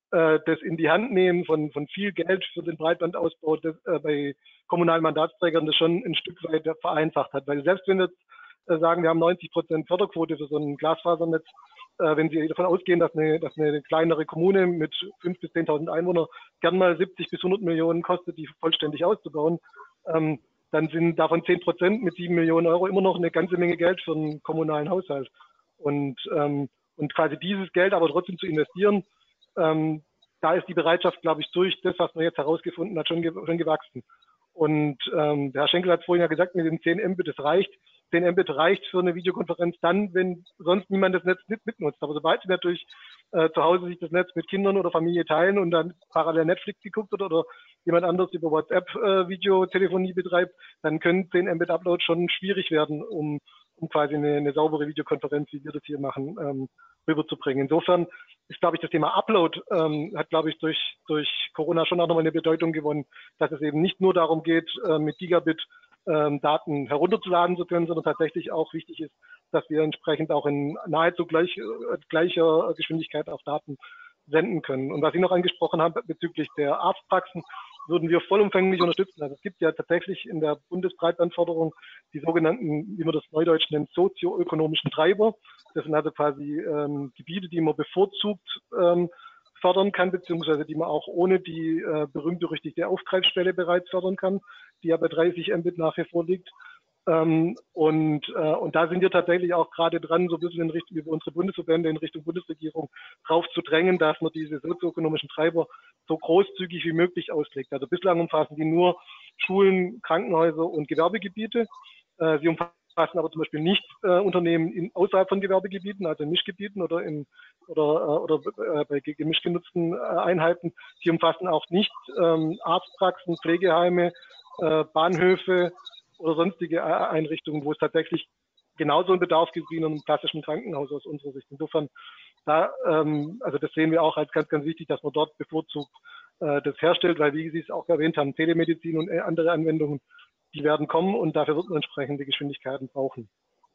äh, das in die Hand nehmen von, von viel Geld für den Breitbandausbau das, äh, bei kommunalen Mandatsträgern das schon ein Stück weit vereinfacht hat. Weil selbst wenn wir jetzt äh, sagen, wir haben neunzig Prozent Förderquote für so ein Glasfasernetz, äh, wenn Sie davon ausgehen, dass eine, dass eine kleinere Kommune mit fünftausend bis zehntausend Einwohnern gern mal siebzig bis hundert Millionen kostet, die vollständig auszubauen, ähm, dann sind davon zehn Prozent mit sieben Millionen Euro immer noch eine ganze Menge Geld für einen kommunalen Haushalt. Und, ähm, und quasi dieses Geld aber trotzdem zu investieren, ähm, da ist die Bereitschaft, glaube ich, durch das, was man jetzt herausgefunden hat, schon, ge schon gewachsen. Und ähm, der Herr Schenkel hat vorhin ja gesagt, mit den zehn Mbit, das reicht. zehn Mbit reicht für eine Videokonferenz dann, wenn sonst niemand das Netz nicht mitnutzt. Aber sobald Sie natürlich äh, zu Hause sich das Netz mit Kindern oder Familie teilen und dann parallel Netflix geguckt wird oder jemand anderes über WhatsApp äh, Videotelefonie betreibt, dann können zehn Mbit Upload schon schwierig werden, um, um quasi eine, eine saubere Videokonferenz, wie wir das hier machen, ähm, rüberzubringen. Insofern ist, glaube ich, das Thema Upload ähm, hat, glaube ich, durch, durch Corona schon auch nochmal eine Bedeutung gewonnen, dass es eben nicht nur darum geht, äh, mit Gigabit ähm, Daten herunterzuladen zu können, sondern tatsächlich auch wichtig ist, dass wir entsprechend auch in nahezu gleich, äh, gleicher Geschwindigkeit auch Daten senden können. Und was Sie noch angesprochen haben bezüglich der Arztpraxen, würden wir vollumfänglich unterstützen. Also es gibt ja tatsächlich in der Bundesbreitbandförderung die sogenannten, wie man das neudeutsch nennt, sozioökonomischen Treiber. Das sind also quasi ähm, Gebiete, die man bevorzugt ähm, fördern kann, beziehungsweise die man auch ohne die äh, berühmt-berüchtigte Aufgreifschwelle bereits fördern kann, die ja bei dreißig Mbit nach wie vor liegt. Ähm, und, äh, und da sind wir tatsächlich auch gerade dran, so ein bisschen in Richtung, über unsere Bundesverbände in Richtung Bundesregierung drauf zu drängen, dass man diese sozioökonomischen Treiber so großzügig wie möglich auslegt. Also bislang umfassen die nur Schulen, Krankenhäuser und Gewerbegebiete. Äh, sie umfassen aber zum Beispiel nicht äh, Unternehmen in, außerhalb von Gewerbegebieten, also in Mischgebieten oder in oder äh, oder äh, bei gemischt genutzten äh, Einheiten. Sie umfassen auch nicht ähm, Arztpraxen, Pflegeheime, äh, Bahnhöfe oder sonstige Einrichtungen, wo es tatsächlich genauso einen Bedarf gibt wie in einem klassischen Krankenhaus aus unserer Sicht. Insofern, da, ähm, also das sehen wir auch als ganz, ganz wichtig, dass man dort bevorzugt äh, das herstellt, weil, wie Sie es auch erwähnt haben, Telemedizin und andere Anwendungen, die werden kommen und dafür wird man entsprechende Geschwindigkeiten brauchen.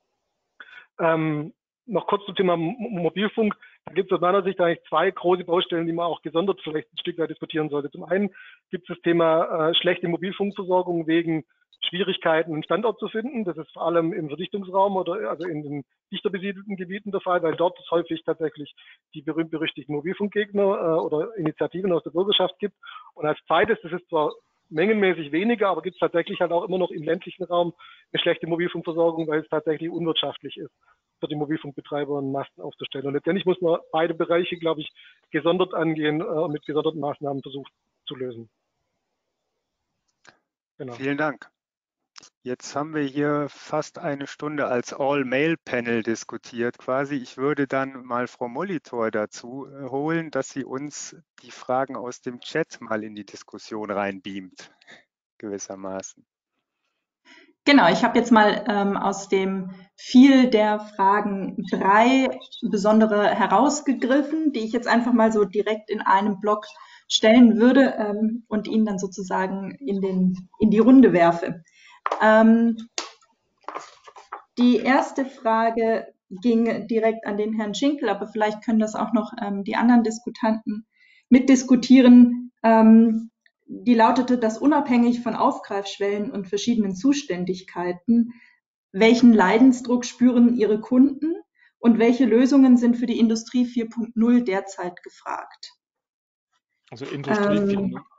Ähm, noch kurz zum Thema Mobilfunk. Da gibt es aus meiner Sicht eigentlich zwei große Baustellen, die man auch gesondert vielleicht ein Stück weit diskutieren sollte. Zum einen gibt es das Thema äh, schlechte Mobilfunkversorgung wegen Schwierigkeiten, einen Standort zu finden. Das ist vor allem im Verdichtungsraum oder also in den dichter besiedelten Gebieten der Fall, weil dort es häufig tatsächlich die berühmt-berüchtigten Mobilfunkgegner äh, oder Initiativen aus der Bürgerschaft gibt. Und als zweites, das ist zwar mengenmäßig weniger, aber gibt es tatsächlich halt auch immer noch im ländlichen Raum eine schlechte Mobilfunkversorgung, weil es tatsächlich unwirtschaftlich ist, für die Mobilfunkbetreiber einen Masten aufzustellen. Und letztendlich muss man beide Bereiche, glaube ich, gesondert angehen und äh, mit gesonderten Maßnahmen versuchen zu lösen. Genau. Vielen Dank. Jetzt haben wir hier fast eine Stunde als All-Mail-Panel diskutiert quasi. Ich würde dann mal Frau Molitor dazu holen, dass sie uns die Fragen aus dem Chat mal in die Diskussion reinbeamt, gewissermaßen. Genau, ich habe jetzt mal ähm, aus dem viel der Fragen drei besondere herausgegriffen, die ich jetzt einfach mal so direkt in einem Block stellen würde ähm, und Ihnen dann sozusagen in, den, in die Runde werfe. Ähm, die erste Frage ging direkt an den Herrn Schinkel, aber vielleicht können das auch noch ähm, die anderen Diskutanten mitdiskutieren. Ähm, die lautete, dass unabhängig von Aufgreifschwellen und verschiedenen Zuständigkeiten, welchen Leidensdruck spüren Ihre Kunden und welche Lösungen sind für die Industrie vier Punkt null derzeit gefragt? Also Industrie ähm, vier Punkt null.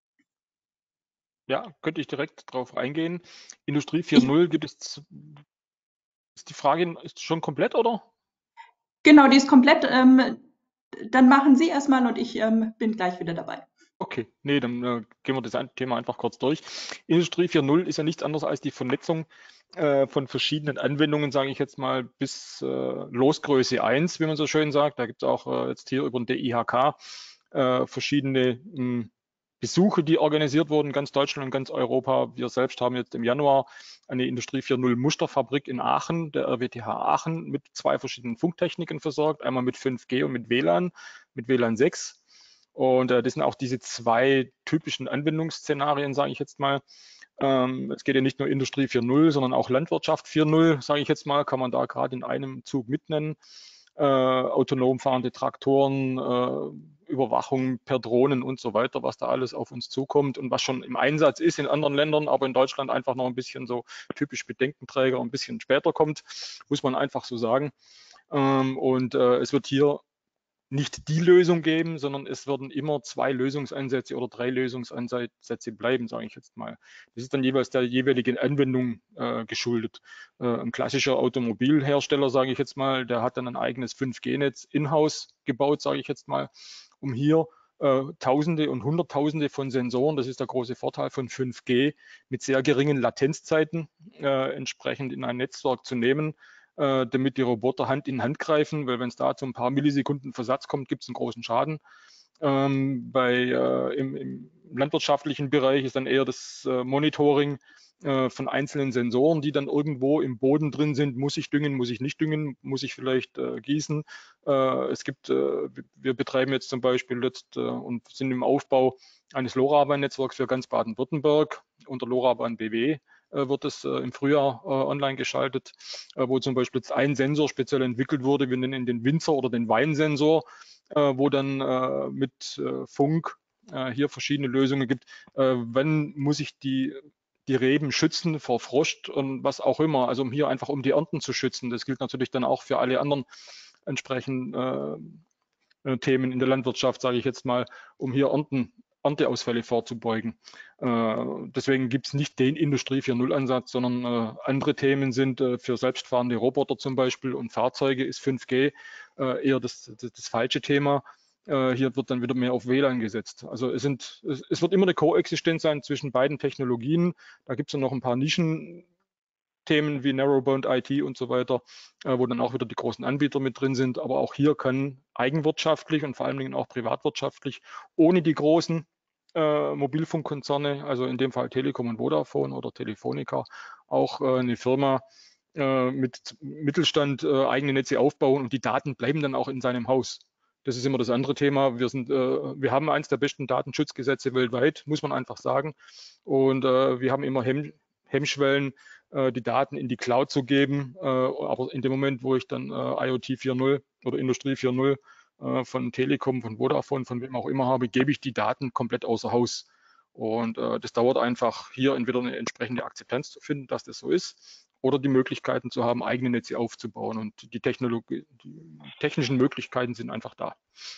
Ja, könnte ich direkt drauf eingehen. Industrie vier Punkt null gibt es, ist die Frage ist schon komplett, oder? Genau, die ist komplett. Ähm, dann machen Sie erstmal und ich ähm, bin gleich wieder dabei. Okay, nee, dann äh, gehen wir das Thema einfach kurz durch. Industrie vier Punkt null ist ja nichts anderes als die Vernetzung äh, von verschiedenen Anwendungen, sage ich jetzt mal, bis äh, Losgröße eins, wie man so schön sagt. Da gibt es auch äh, jetzt hier über den D I H K äh, verschiedene mh, Besuche, die organisiert wurden, ganz Deutschland und ganz Europa. Wir selbst haben jetzt im Januar eine Industrie vier Punkt null Musterfabrik in Aachen, der R W T H Aachen, mit zwei verschiedenen Funktechniken versorgt, einmal mit fünf G und mit W L A N, mit W L A N sechs. Und äh, das sind auch diese zwei typischen Anwendungsszenarien, sage ich jetzt mal. Ähm, es geht ja nicht nur Industrie vier Punkt null, sondern auch Landwirtschaft vier Punkt null, sage ich jetzt mal, kann man da gerade in einem Zug mitnennen. Äh, autonom fahrende Traktoren, äh, Überwachung per Drohnen und so weiter, was da alles auf uns zukommt und was schon im Einsatz ist in anderen Ländern, aber in Deutschland einfach noch ein bisschen so typisch Bedenkenträger, ein bisschen später kommt, muss man einfach so sagen. Ähm, und äh, es wird hier nicht die Lösung geben, sondern es werden immer zwei Lösungsansätze oder drei Lösungsansätze bleiben, sage ich jetzt mal. Das ist dann jeweils der jeweiligen Anwendung äh, geschuldet. Äh, ein klassischer Automobilhersteller, sage ich jetzt mal, der hat dann ein eigenes fünf G Netz in-house gebaut, sage ich jetzt mal, um hier äh, Tausende und Hunderttausende von Sensoren, das ist der große Vorteil von fünf G, mit sehr geringen Latenzzeiten äh, entsprechend in ein Netzwerk zu nehmen, damit die Roboter Hand in Hand greifen, weil wenn es da zu ein paar Millisekunden Versatz kommt, gibt es einen großen Schaden. Ähm, bei, äh, im, im landwirtschaftlichen Bereich ist dann eher das äh, Monitoring äh, von einzelnen Sensoren, die dann irgendwo im Boden drin sind. Muss ich düngen, muss ich nicht düngen, muss ich vielleicht äh, gießen. Äh, es gibt, äh, wir betreiben jetzt zum Beispiel jetzt äh, und sind im Aufbau eines LoRaWAN-Netzwerks für ganz Baden-Württemberg unter LoRaWAN B W. Wird es äh, im Frühjahr äh, online geschaltet, äh, wo zum Beispiel jetzt ein Sensor speziell entwickelt wurde, wir nennen den Winzer oder den Weinsensor, äh, wo dann äh, mit äh, Funk äh, hier verschiedene Lösungen gibt. Äh, wann muss ich die, die Reben schützen vor Frost und was auch immer, also um hier einfach um die Ernten zu schützen. Das gilt natürlich dann auch für alle anderen entsprechenden äh, Themen in der Landwirtschaft, sage ich jetzt mal, um hier Ernten Ernteausfälle vorzubeugen. Äh, deswegen gibt es nicht den Industrie vier Punkt null Ansatz, sondern äh, andere Themen sind äh, für selbstfahrende Roboter zum Beispiel und Fahrzeuge ist fünf G äh, eher das, das, das falsche Thema. Äh, hier wird dann wieder mehr auf W L A N gesetzt. Also es, sind, es, es wird immer eine Koexistenz sein zwischen beiden Technologien. Da gibt es ja noch ein paar Nischen. Themen wie Narrowband I T und so weiter, äh, wo dann auch wieder die großen Anbieter mit drin sind. Aber auch hier kann eigenwirtschaftlich und vor allen Dingen auch privatwirtschaftlich ohne die großen äh, Mobilfunkkonzerne, also in dem Fall Telekom und Vodafone oder Telefonica, auch äh, eine Firma äh, mit Mittelstand äh, eigene Netze aufbauen und die Daten bleiben dann auch in seinem Haus. Das ist immer das andere Thema. Wir, sind, äh, wir haben eines der besten Datenschutzgesetze weltweit, muss man einfach sagen. Und äh, wir haben immer Hemm Hemmschwellen, die Daten in die Cloud zu geben. Aber in dem Moment, wo ich dann I O T vier Punkt null oder Industrie vier Punkt null von Telekom, von Vodafone, von wem auch immer habe, gebe ich die Daten komplett außer Haus. Und das dauert einfach, hier entweder eine entsprechende Akzeptanz zu finden, dass das so ist, oder die Möglichkeiten zu haben, eigene Netze aufzubauen. Und die, Technologie, die technischen Möglichkeiten sind einfach da.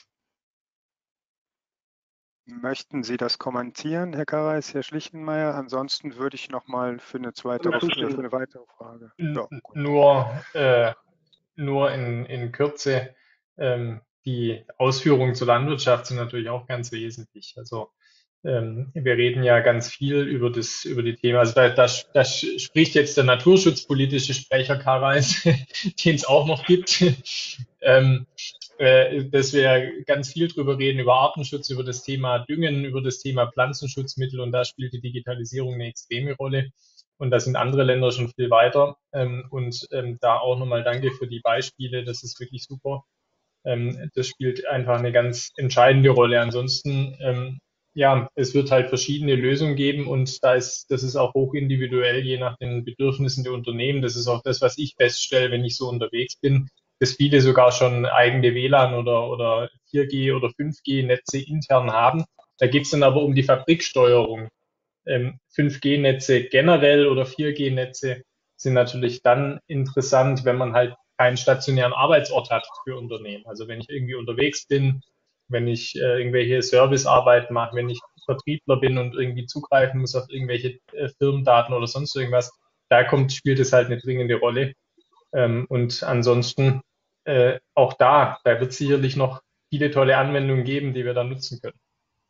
Möchten Sie das kommentieren, Herr Karais, Herr Schlichtenmeier? Ansonsten würde ich noch mal für eine zweite, für eine weitere Frage. Ja, nur, äh, nur in, in Kürze. Ähm, die Ausführungen zur Landwirtschaft sind natürlich auch ganz wesentlich. Also ähm, wir reden ja ganz viel über das über die Themen. Also da, da, da spricht jetzt der naturschutzpolitische Sprecher Karais, den es auch noch gibt. ähm, äh, dass wir ganz viel drüber reden, über Artenschutz, über das Thema Düngen, über das Thema Pflanzenschutzmittel, und da spielt die Digitalisierung eine extreme Rolle. Und da sind andere Länder schon viel weiter. Ähm, und ähm, da auch nochmal danke für die Beispiele, das ist wirklich super. Ähm, das spielt einfach eine ganz entscheidende Rolle. Ansonsten, ähm, ja, es wird halt verschiedene Lösungen geben, und da ist, das ist auch hoch individuell, je nach den Bedürfnissen der Unternehmen. Das ist auch das, was ich feststelle, wenn ich so unterwegs bin, dass viele sogar schon eigene W L A N oder, oder vier G oder fünf G Netze intern haben. Da geht es dann aber um die Fabriksteuerung. Ähm, fünf G Netze generell oder vier G Netze sind natürlich dann interessant, wenn man halt keinen stationären Arbeitsort hat für Unternehmen. Also wenn ich irgendwie unterwegs bin, wenn ich äh, irgendwelche Servicearbeit mache, wenn ich Vertriebler bin und irgendwie zugreifen muss auf irgendwelche äh, Firmendaten oder sonst irgendwas, da kommt, spielt es halt eine dringende Rolle. Ähm, und ansonsten äh, auch da, da wird es sicherlich noch viele tolle Anwendungen geben, die wir da nutzen können.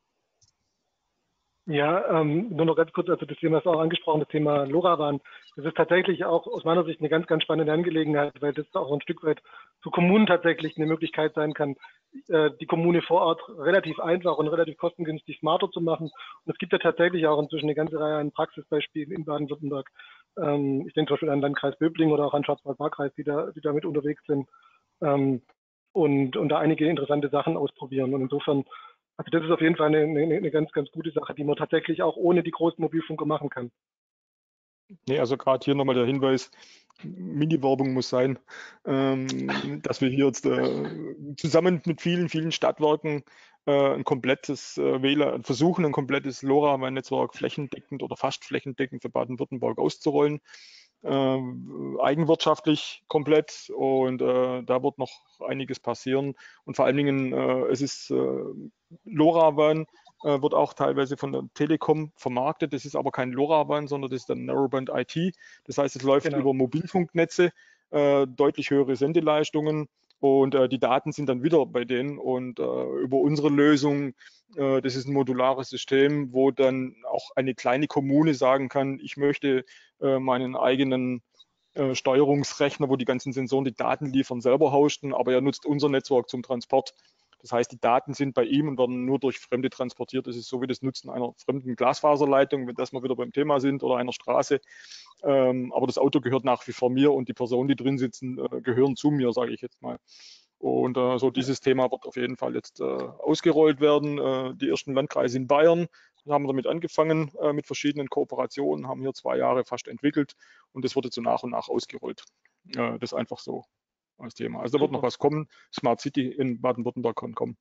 Ja, ähm, nur noch ganz kurz, also das Thema ist auch angesprochen, das Thema LoRaWAN. Das ist tatsächlich auch aus meiner Sicht eine ganz, ganz spannende Angelegenheit, weil das auch ein Stück weit für Kommunen tatsächlich eine Möglichkeit sein kann, äh, die Kommune vor Ort relativ einfach und relativ kostengünstig smarter zu machen. Und es gibt ja tatsächlich auch inzwischen eine ganze Reihe an Praxisbeispielen in Baden-Württemberg. Ähm, ich denke zum Beispiel an den Landkreis Böblingen oder auch an Schwarzwald-Baar-Kreis, die da, die damit unterwegs sind ähm, und, und da einige interessante Sachen ausprobieren. Und insofern, also das ist auf jeden Fall eine, eine, eine ganz, ganz gute Sache, die man tatsächlich auch ohne die großen Mobilfunker machen kann. Nee, also gerade hier nochmal der Hinweis, Mini-Werbung muss sein, ähm, dass wir hier jetzt äh, zusammen mit vielen, vielen Stadtwerken äh, ein komplettes äh, W L A N, versuchen ein komplettes LoRaWAN-Netzwerk flächendeckend oder fast flächendeckend für Baden-Württemberg auszurollen. Äh, eigenwirtschaftlich komplett, und äh, da wird noch einiges passieren, und vor allen Dingen äh, es ist äh, LoRaWAN äh, wird auch teilweise von der Telekom vermarktet. Das ist aber kein LoRaWAN, sondern das ist dann Narrowband I T. Das heißt, es läuft Genau. über Mobilfunknetze, äh, deutlich höhere Sendeleistungen, und äh, die Daten sind dann wieder bei denen, und äh, über unsere Lösung, äh, das ist ein modulares System, wo dann auch eine kleine Kommune sagen kann, ich möchte äh, meinen eigenen äh, Steuerungsrechner, wo die ganzen Sensoren die Daten liefern, selber hosten, aber er nutzt unser Netzwerk zum Transport. Das heißt, die Daten sind bei ihm und werden nur durch Fremde transportiert. Das ist so wie das Nutzen einer fremden Glasfaserleitung, wenn das wir wieder beim Thema sind, oder einer Straße. Ähm, aber das Auto gehört nach wie vor mir, und die Personen, die drin sitzen, äh, gehören zu mir, sage ich jetzt mal. Und äh, so dieses Thema wird auf jeden Fall jetzt äh, ausgerollt werden. Äh, die ersten Landkreise in Bayern haben damit angefangen, äh, mit verschiedenen Kooperationen, haben hier zwei Jahre fast entwickelt, und das wurde so nach und nach ausgerollt. Äh, das ist einfach so als Thema. Also da wird noch was kommen. Smart City in Baden-Württemberg kann kommen.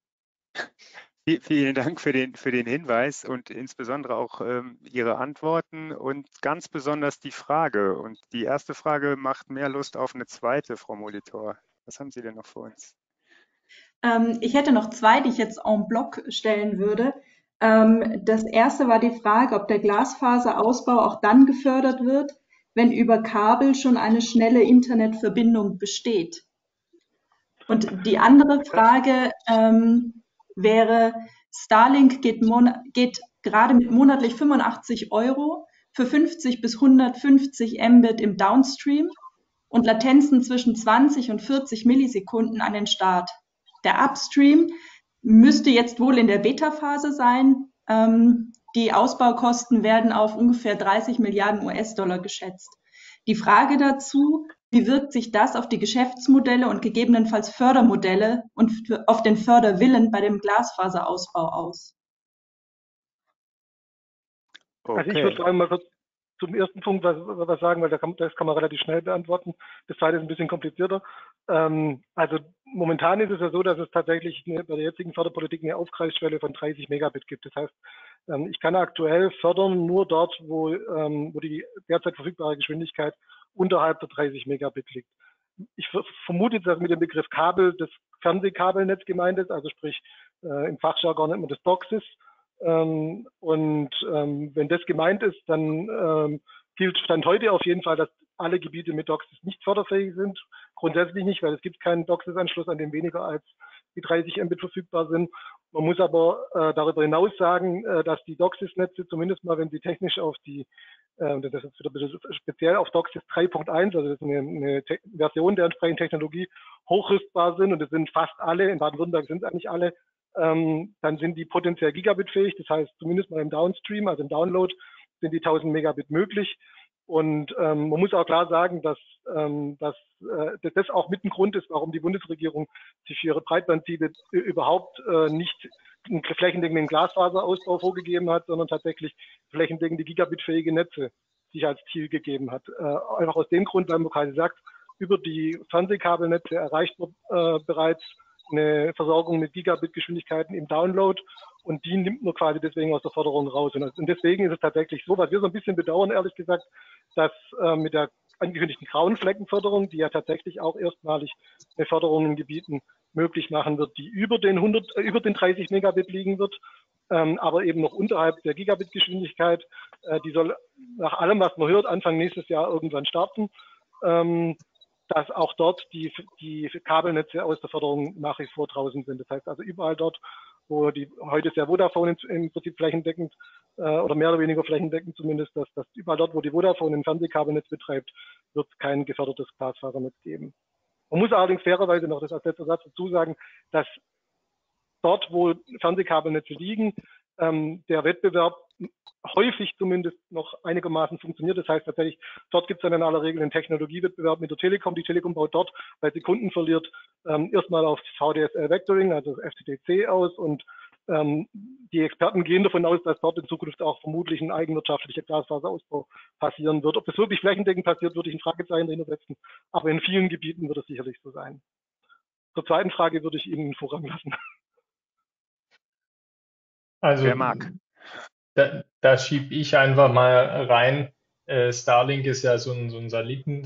Vielen Dank für den, für den Hinweis und insbesondere auch ähm, Ihre Antworten und ganz besonders die Frage. Und die erste Frage macht mehr Lust auf eine zweite, Frau Molitor. Was haben Sie denn noch für uns? Ähm, ich hätte noch zwei, die ich jetzt en bloc stellen würde. Ähm, das erste war die Frage, ob der Glasfaserausbau auch dann gefördert wird, wenn über Kabel schon eine schnelle Internetverbindung besteht. Und die andere Frage ähm, wäre, Starlink geht, geht gerade mit monatlich fünfundachtzig Euro für fünfzig bis hundertfünfzig Mbit im Downstream und Latenzen zwischen zwanzig und vierzig Millisekunden an den Start. Der Upstream müsste jetzt wohl in der Beta-Phase sein. Ähm, die Ausbaukosten werden auf ungefähr dreißig Milliarden U S-Dollar geschätzt. Die Frage dazu, wie wirkt sich das auf die Geschäftsmodelle und gegebenenfalls Fördermodelle und für, auf den Förderwillen bei dem Glasfaserausbau aus? Okay. Also ich würde vor allem mal kurz zum ersten Punkt was, was sagen, weil da kann, das kann man relativ schnell beantworten. Das zweite ist ein bisschen komplizierter. Ähm, also momentan ist es ja so, dass es tatsächlich eine, bei der jetzigen Förderpolitik eine Aufpreisschwelle von dreißig Megabit gibt. Das heißt, ähm, ich kann aktuell fördern nur dort, wo, ähm, wo die derzeit verfügbare Geschwindigkeit unterhalb der dreißig Megabit liegt. Ich vermute, dass mit dem Begriff Kabel das Fernsehkabelnetz gemeint ist, also sprich äh, im Fachjargon nennt man das DOCSIS. Ähm, und ähm, wenn das gemeint ist, dann ähm, gilt Stand heute auf jeden Fall, dass alle Gebiete mit DOCSIS nicht förderfähig sind. Grundsätzlich nicht, weil es gibt keinen DOCSIS-Anschluss, an dem weniger als die dreißig Mbit verfügbar sind. Man muss aber äh, darüber hinaus sagen, äh, dass die DOCSIS-Netze, zumindest mal, wenn sie technisch auf die, äh, das ist wieder ein bisschen speziell auf DOCSIS drei Punkt eins, also das ist eine, eine Version der entsprechenden Technologie, hochrüstbar sind, und das sind fast alle, in Baden-Württemberg sind es eigentlich alle, Ähm, dann sind die potenziell gigabitfähig. Das heißt, zumindest mal im Downstream, also im Download, sind die tausend Megabit möglich. Und ähm, man muss auch klar sagen, dass, ähm, dass, äh, dass das auch mit ein Grund ist, warum die Bundesregierung sich für ihre Breitbandziele überhaupt äh, nicht einen flächendeckenden Glasfaserausbau vorgegeben hat, sondern tatsächlich flächendeckende gigabitfähige Netze sich als Ziel gegeben hat. Äh, einfach aus dem Grund, weil man quasi sagt, über die Fernsehkabelnetze erreicht man äh, bereits eine Versorgung mit Gigabit-Geschwindigkeiten im Download, und die nimmt man quasi deswegen aus der Förderung raus. Und deswegen ist es tatsächlich so, was wir so ein bisschen bedauern, ehrlich gesagt, dass äh, mit der angekündigten grauen Fleckenförderung, die ja tatsächlich auch erstmalig eine Förderung in Gebieten möglich machen wird, die über den hundert, äh, über den dreißig Megabit liegen wird, ähm, aber eben noch unterhalb der Gigabit-Geschwindigkeit. Äh, die soll nach allem, was man hört, Anfang nächstes Jahr irgendwann starten. Ähm, dass auch dort die, die Kabelnetze aus der Förderung nach wie vor draußen sind. Das heißt also überall dort, wo die heute ist ja Vodafone im Prinzip flächendeckend äh, oder mehr oder weniger flächendeckend zumindest, dass, dass überall dort, wo die Vodafone ein Fernsehkabelnetz betreibt, wird es kein gefördertes Glasfasernetz geben. Man muss allerdings fairerweise noch das als letzter Satz dazu sagen, dass dort, wo Fernsehkabelnetze liegen, ähm, der Wettbewerb häufig zumindest noch einigermaßen funktioniert. Das heißt tatsächlich, dort gibt es dann in aller Regel einen Technologiewettbewerb mit der Telekom. Die Telekom baut dort, weil sie Kunden verliert, ähm, erstmal auf V D S L Vectoring, also F T T C aus, und ähm, die Experten gehen davon aus, dass dort in Zukunft auch vermutlich ein eigenwirtschaftlicher Glasfaserausbau passieren wird. Ob das wirklich flächendeckend passiert, würde ich ein Fragezeichen dahinter setzen, aber in vielen Gebieten wird es sicherlich so sein. Zur zweiten Frage würde ich Ihnen Vorrang lassen. Also Wer mag? da, da schiebe ich einfach mal rein. Äh, Starlink ist ja so ein, so ein Satelliten,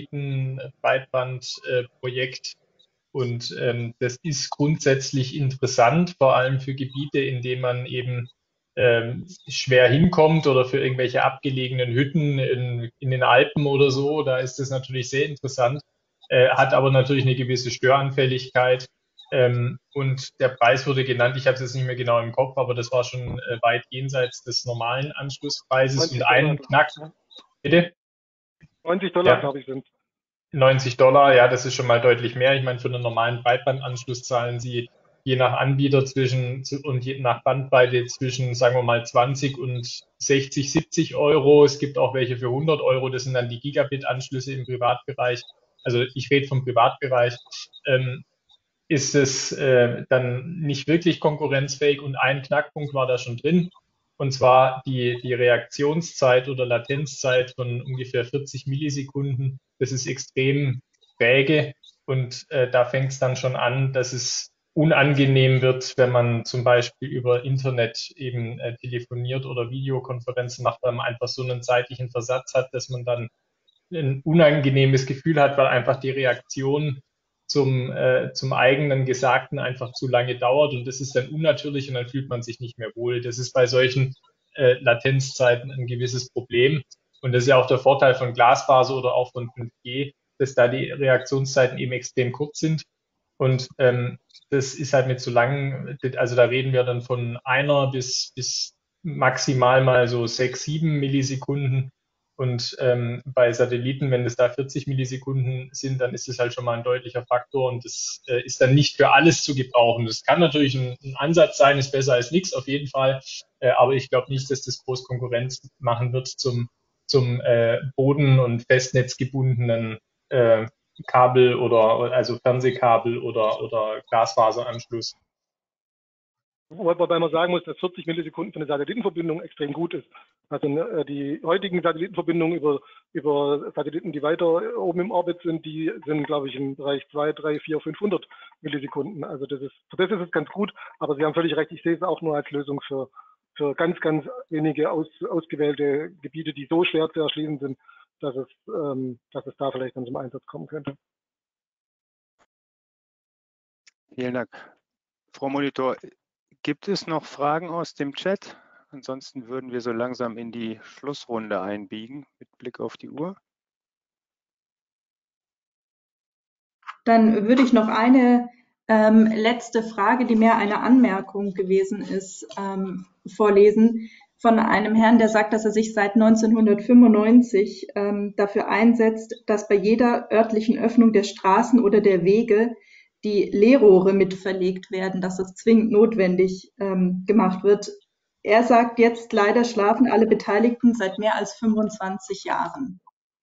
Satellitenbreitbandprojekt und ähm, das ist grundsätzlich interessant, vor allem für Gebiete, in denen man eben ähm, schwer hinkommt oder für irgendwelche abgelegenen Hütten in, in den Alpen oder so. Da ist das natürlich sehr interessant, äh, hat aber natürlich eine gewisse Störanfälligkeit. Ähm, und der Preis wurde genannt, ich habe es jetzt nicht mehr genau im Kopf, aber das war schon äh, weit jenseits des normalen Anschlusspreises und neunzig Dollar, ein Knack, ja. bitte? neunzig Dollar, Ja, glaube ich, sind. neunzig Dollar, ja, das ist schon mal deutlich mehr. Ich meine, für einen normalen Breitbandanschluss zahlen Sie je nach Anbieter zwischen und je nach Bandbreite zwischen, sagen wir mal, zwanzig und sechzig, siebzig Euro. Es gibt auch welche für hundert Euro. Das sind dann die Gigabit-Anschlüsse im Privatbereich. Also ich rede vom Privatbereich. Ähm, ist es äh, dann nicht wirklich konkurrenzfähig und ein Knackpunkt war da schon drin. Und zwar die, die Reaktionszeit oder Latenzzeit von ungefähr vierzig Millisekunden. Das ist extrem träge und äh, da fängt es dann schon an, dass es unangenehm wird, wenn man zum Beispiel über Internet eben äh, telefoniert oder Videokonferenzen macht, weil man einfach so einen zeitlichen Versatz hat, dass man dann ein unangenehmes Gefühl hat, weil einfach die Reaktion zum, äh, zum eigenen Gesagten einfach zu lange dauert und das ist dann unnatürlich und dann fühlt man sich nicht mehr wohl. Das ist bei solchen äh, Latenzzeiten ein gewisses Problem und das ist ja auch der Vorteil von Glasfaser oder auch von fünf G, dass da die Reaktionszeiten eben extrem kurz sind und ähm, das ist halt mit so langen, also da reden wir dann von einer bis, bis maximal mal so sechs, sieben Millisekunden und ähm, bei Satelliten, wenn es da vierzig Millisekunden sind, dann ist es halt schon mal ein deutlicher Faktor und das äh, ist dann nicht für alles zu gebrauchen. Das kann natürlich ein, ein Ansatz sein, ist besser als nichts auf jeden Fall, äh, aber ich glaube nicht, dass das groß Konkurrenz machen wird zum, zum äh, Boden- und Festnetzgebundenen äh, Kabel oder also Fernsehkabel oder, oder Glasfaseranschluss. Wobei man sagen muss, dass vierzig Millisekunden für eine Satellitenverbindung extrem gut ist. Also ne, die heutigen Satellitenverbindungen über, über Satelliten, die weiter oben im Orbit sind, die sind, glaube ich, im Bereich zwei, drei, vier, fünfhundert Millisekunden. Also das ist, für das ist es ganz gut, aber Sie haben völlig recht, ich sehe es auch nur als Lösung für, für ganz, ganz wenige aus, ausgewählte Gebiete, die so schwer zu erschließen sind, dass es, ähm, dass es da vielleicht dann zum Einsatz kommen könnte. Vielen Dank. Frau Molitor, gibt es noch Fragen aus dem Chat? Ansonsten würden wir so langsam in die Schlussrunde einbiegen mit Blick auf die Uhr. Dann würde ich noch eine ähm, letzte Frage, die mehr eine Anmerkung gewesen ist, ähm, vorlesen von einem Herrn, der sagt, dass er sich seit neunzehnhundertfünfundneunzig ähm, dafür einsetzt, dass bei jeder örtlichen Öffnung der Straßen oder der Wege die Leerrohre mit verlegt werden, dass das zwingend notwendig ähm, gemacht wird. Er sagt jetzt, leider schlafen alle Beteiligten seit mehr als fünfundzwanzig Jahren.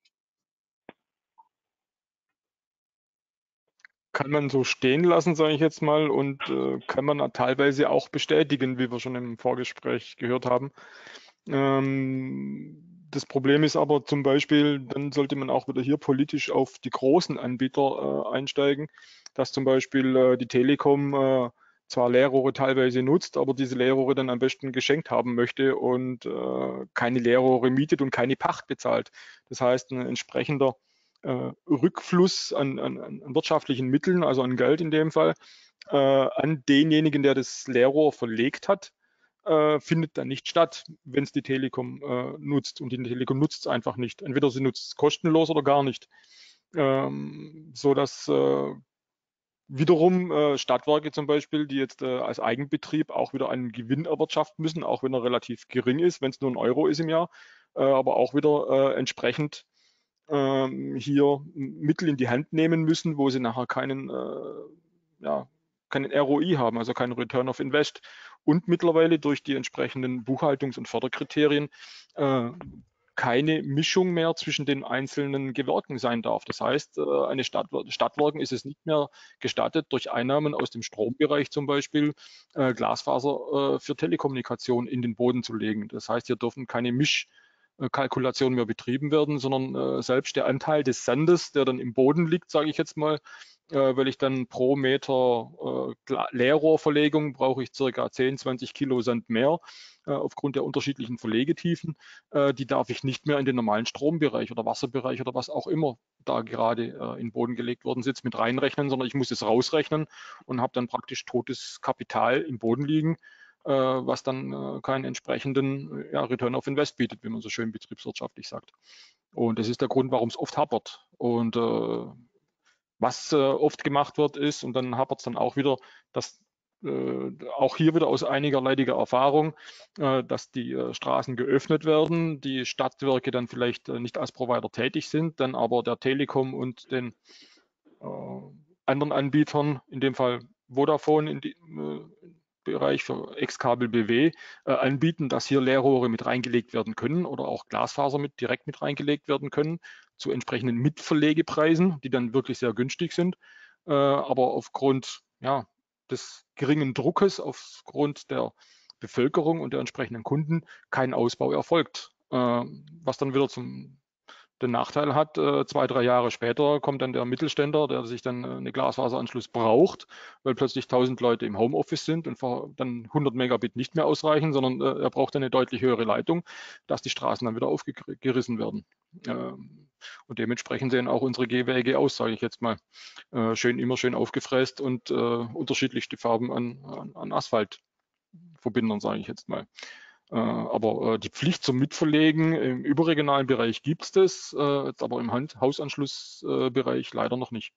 Kann man so stehen lassen, sage ich jetzt mal, und äh, kann man teilweise auch bestätigen, wie wir schon im Vorgespräch gehört haben. Ähm, das Problem ist aber zum Beispiel, dann sollte man auch wieder hier politisch auf die großen Anbieter äh, einsteigen, dass zum Beispiel äh, die Telekom äh, zwar Leerrohre teilweise nutzt, aber diese Leerrohre dann am besten geschenkt haben möchte und äh, keine Leerrohre mietet und keine Pacht bezahlt. Das heißt, ein entsprechender äh, Rückfluss an, an, an wirtschaftlichen Mitteln, also an Geld in dem Fall, äh, an denjenigen, der das Leerrohr verlegt hat, äh, findet dann nicht statt, wenn es die Telekom äh, nutzt. Und die Telekom nutzt es einfach nicht. Entweder sie nutzt es kostenlos oder gar nicht. Ähm, so dass äh, wiederum äh, Stadtwerke zum Beispiel, die jetzt äh, als Eigenbetrieb auch wieder einen Gewinn erwirtschaften müssen, auch wenn er relativ gering ist, wenn es nur ein Euro ist im Jahr, äh, aber auch wieder äh, entsprechend ähm, hier Mittel in die Hand nehmen müssen, wo sie nachher keinen, äh, ja, keinen R O I haben, also keinen Return of Invest. Und mittlerweile durch die entsprechenden Buchhaltungs- und Förderkriterien äh, keine Mischung mehr zwischen den einzelnen Gewerken sein darf. Das heißt, äh, eine Stadt, Stadtwerken ist es nicht mehr gestattet, durch Einnahmen aus dem Strombereich zum Beispiel äh, Glasfaser äh, für Telekommunikation in den Boden zu legen. Das heißt, hier dürfen keine Misch Kalkulation mehr betrieben werden, sondern äh, selbst der Anteil des Sandes, der dann im Boden liegt, sage ich jetzt mal, äh, weil ich dann pro Meter äh, Leerrohrverlegung brauche ich circa zehn, zwanzig Kilo Sand mehr äh, aufgrund der unterschiedlichen Verlegetiefen. Äh, die darf ich nicht mehr in den normalen Strombereich oder Wasserbereich oder was auch immer da gerade äh, in den Boden gelegt worden sitzt mit reinrechnen, sondern ich muss es rausrechnen und habe dann praktisch totes Kapital im Boden liegen, äh, was dann äh, keinen entsprechenden ja, Return of Invest bietet, wie man so schön betriebswirtschaftlich sagt. Und das ist der Grund, warum es oft hapert. Und äh, was äh, oft gemacht wird, ist, und dann hapert es dann auch wieder, dass äh, auch hier wieder aus einiger leidiger Erfahrung, äh, dass die äh, Straßen geöffnet werden, die Stadtwerke dann vielleicht äh, nicht als Provider tätig sind, dann aber der Telekom und den äh, anderen Anbietern, in dem Fall Vodafone in dem äh, Bereich für Ex-Kabel B W, äh, anbieten, dass hier Leerrohre mit reingelegt werden können oder auch Glasfaser mit direkt mit reingelegt werden können zu entsprechenden Mitverlegepreisen, die dann wirklich sehr günstig sind. Äh, aber aufgrund ja, des geringen Druckes, aufgrund der Bevölkerung und der entsprechenden Kunden kein Ausbau erfolgt. Äh, was dann wieder zum den Nachteil hat, äh, zwei, drei Jahre später kommt dann der Mittelständler, der sich dann äh, einen Glasfaseranschluss braucht, weil plötzlich tausend Leute im Homeoffice sind und dann hundert Megabit nicht mehr ausreichen, sondern äh, er braucht eine deutlich höhere Leitung, dass die Straßen dann wieder aufgerissen werden. Ähm, und dementsprechend sehen auch unsere Gehwege aus, sage ich jetzt mal. Äh, schön, immer schön aufgefräst und äh, unterschiedlichste Farben an, an, an Asphaltverbindern, sage ich jetzt mal. Äh, aber äh, die Pflicht zum Mitverlegen im überregionalen Bereich gibt es das, äh, jetzt aber im Hand Hausanschlussbereich leider noch nicht.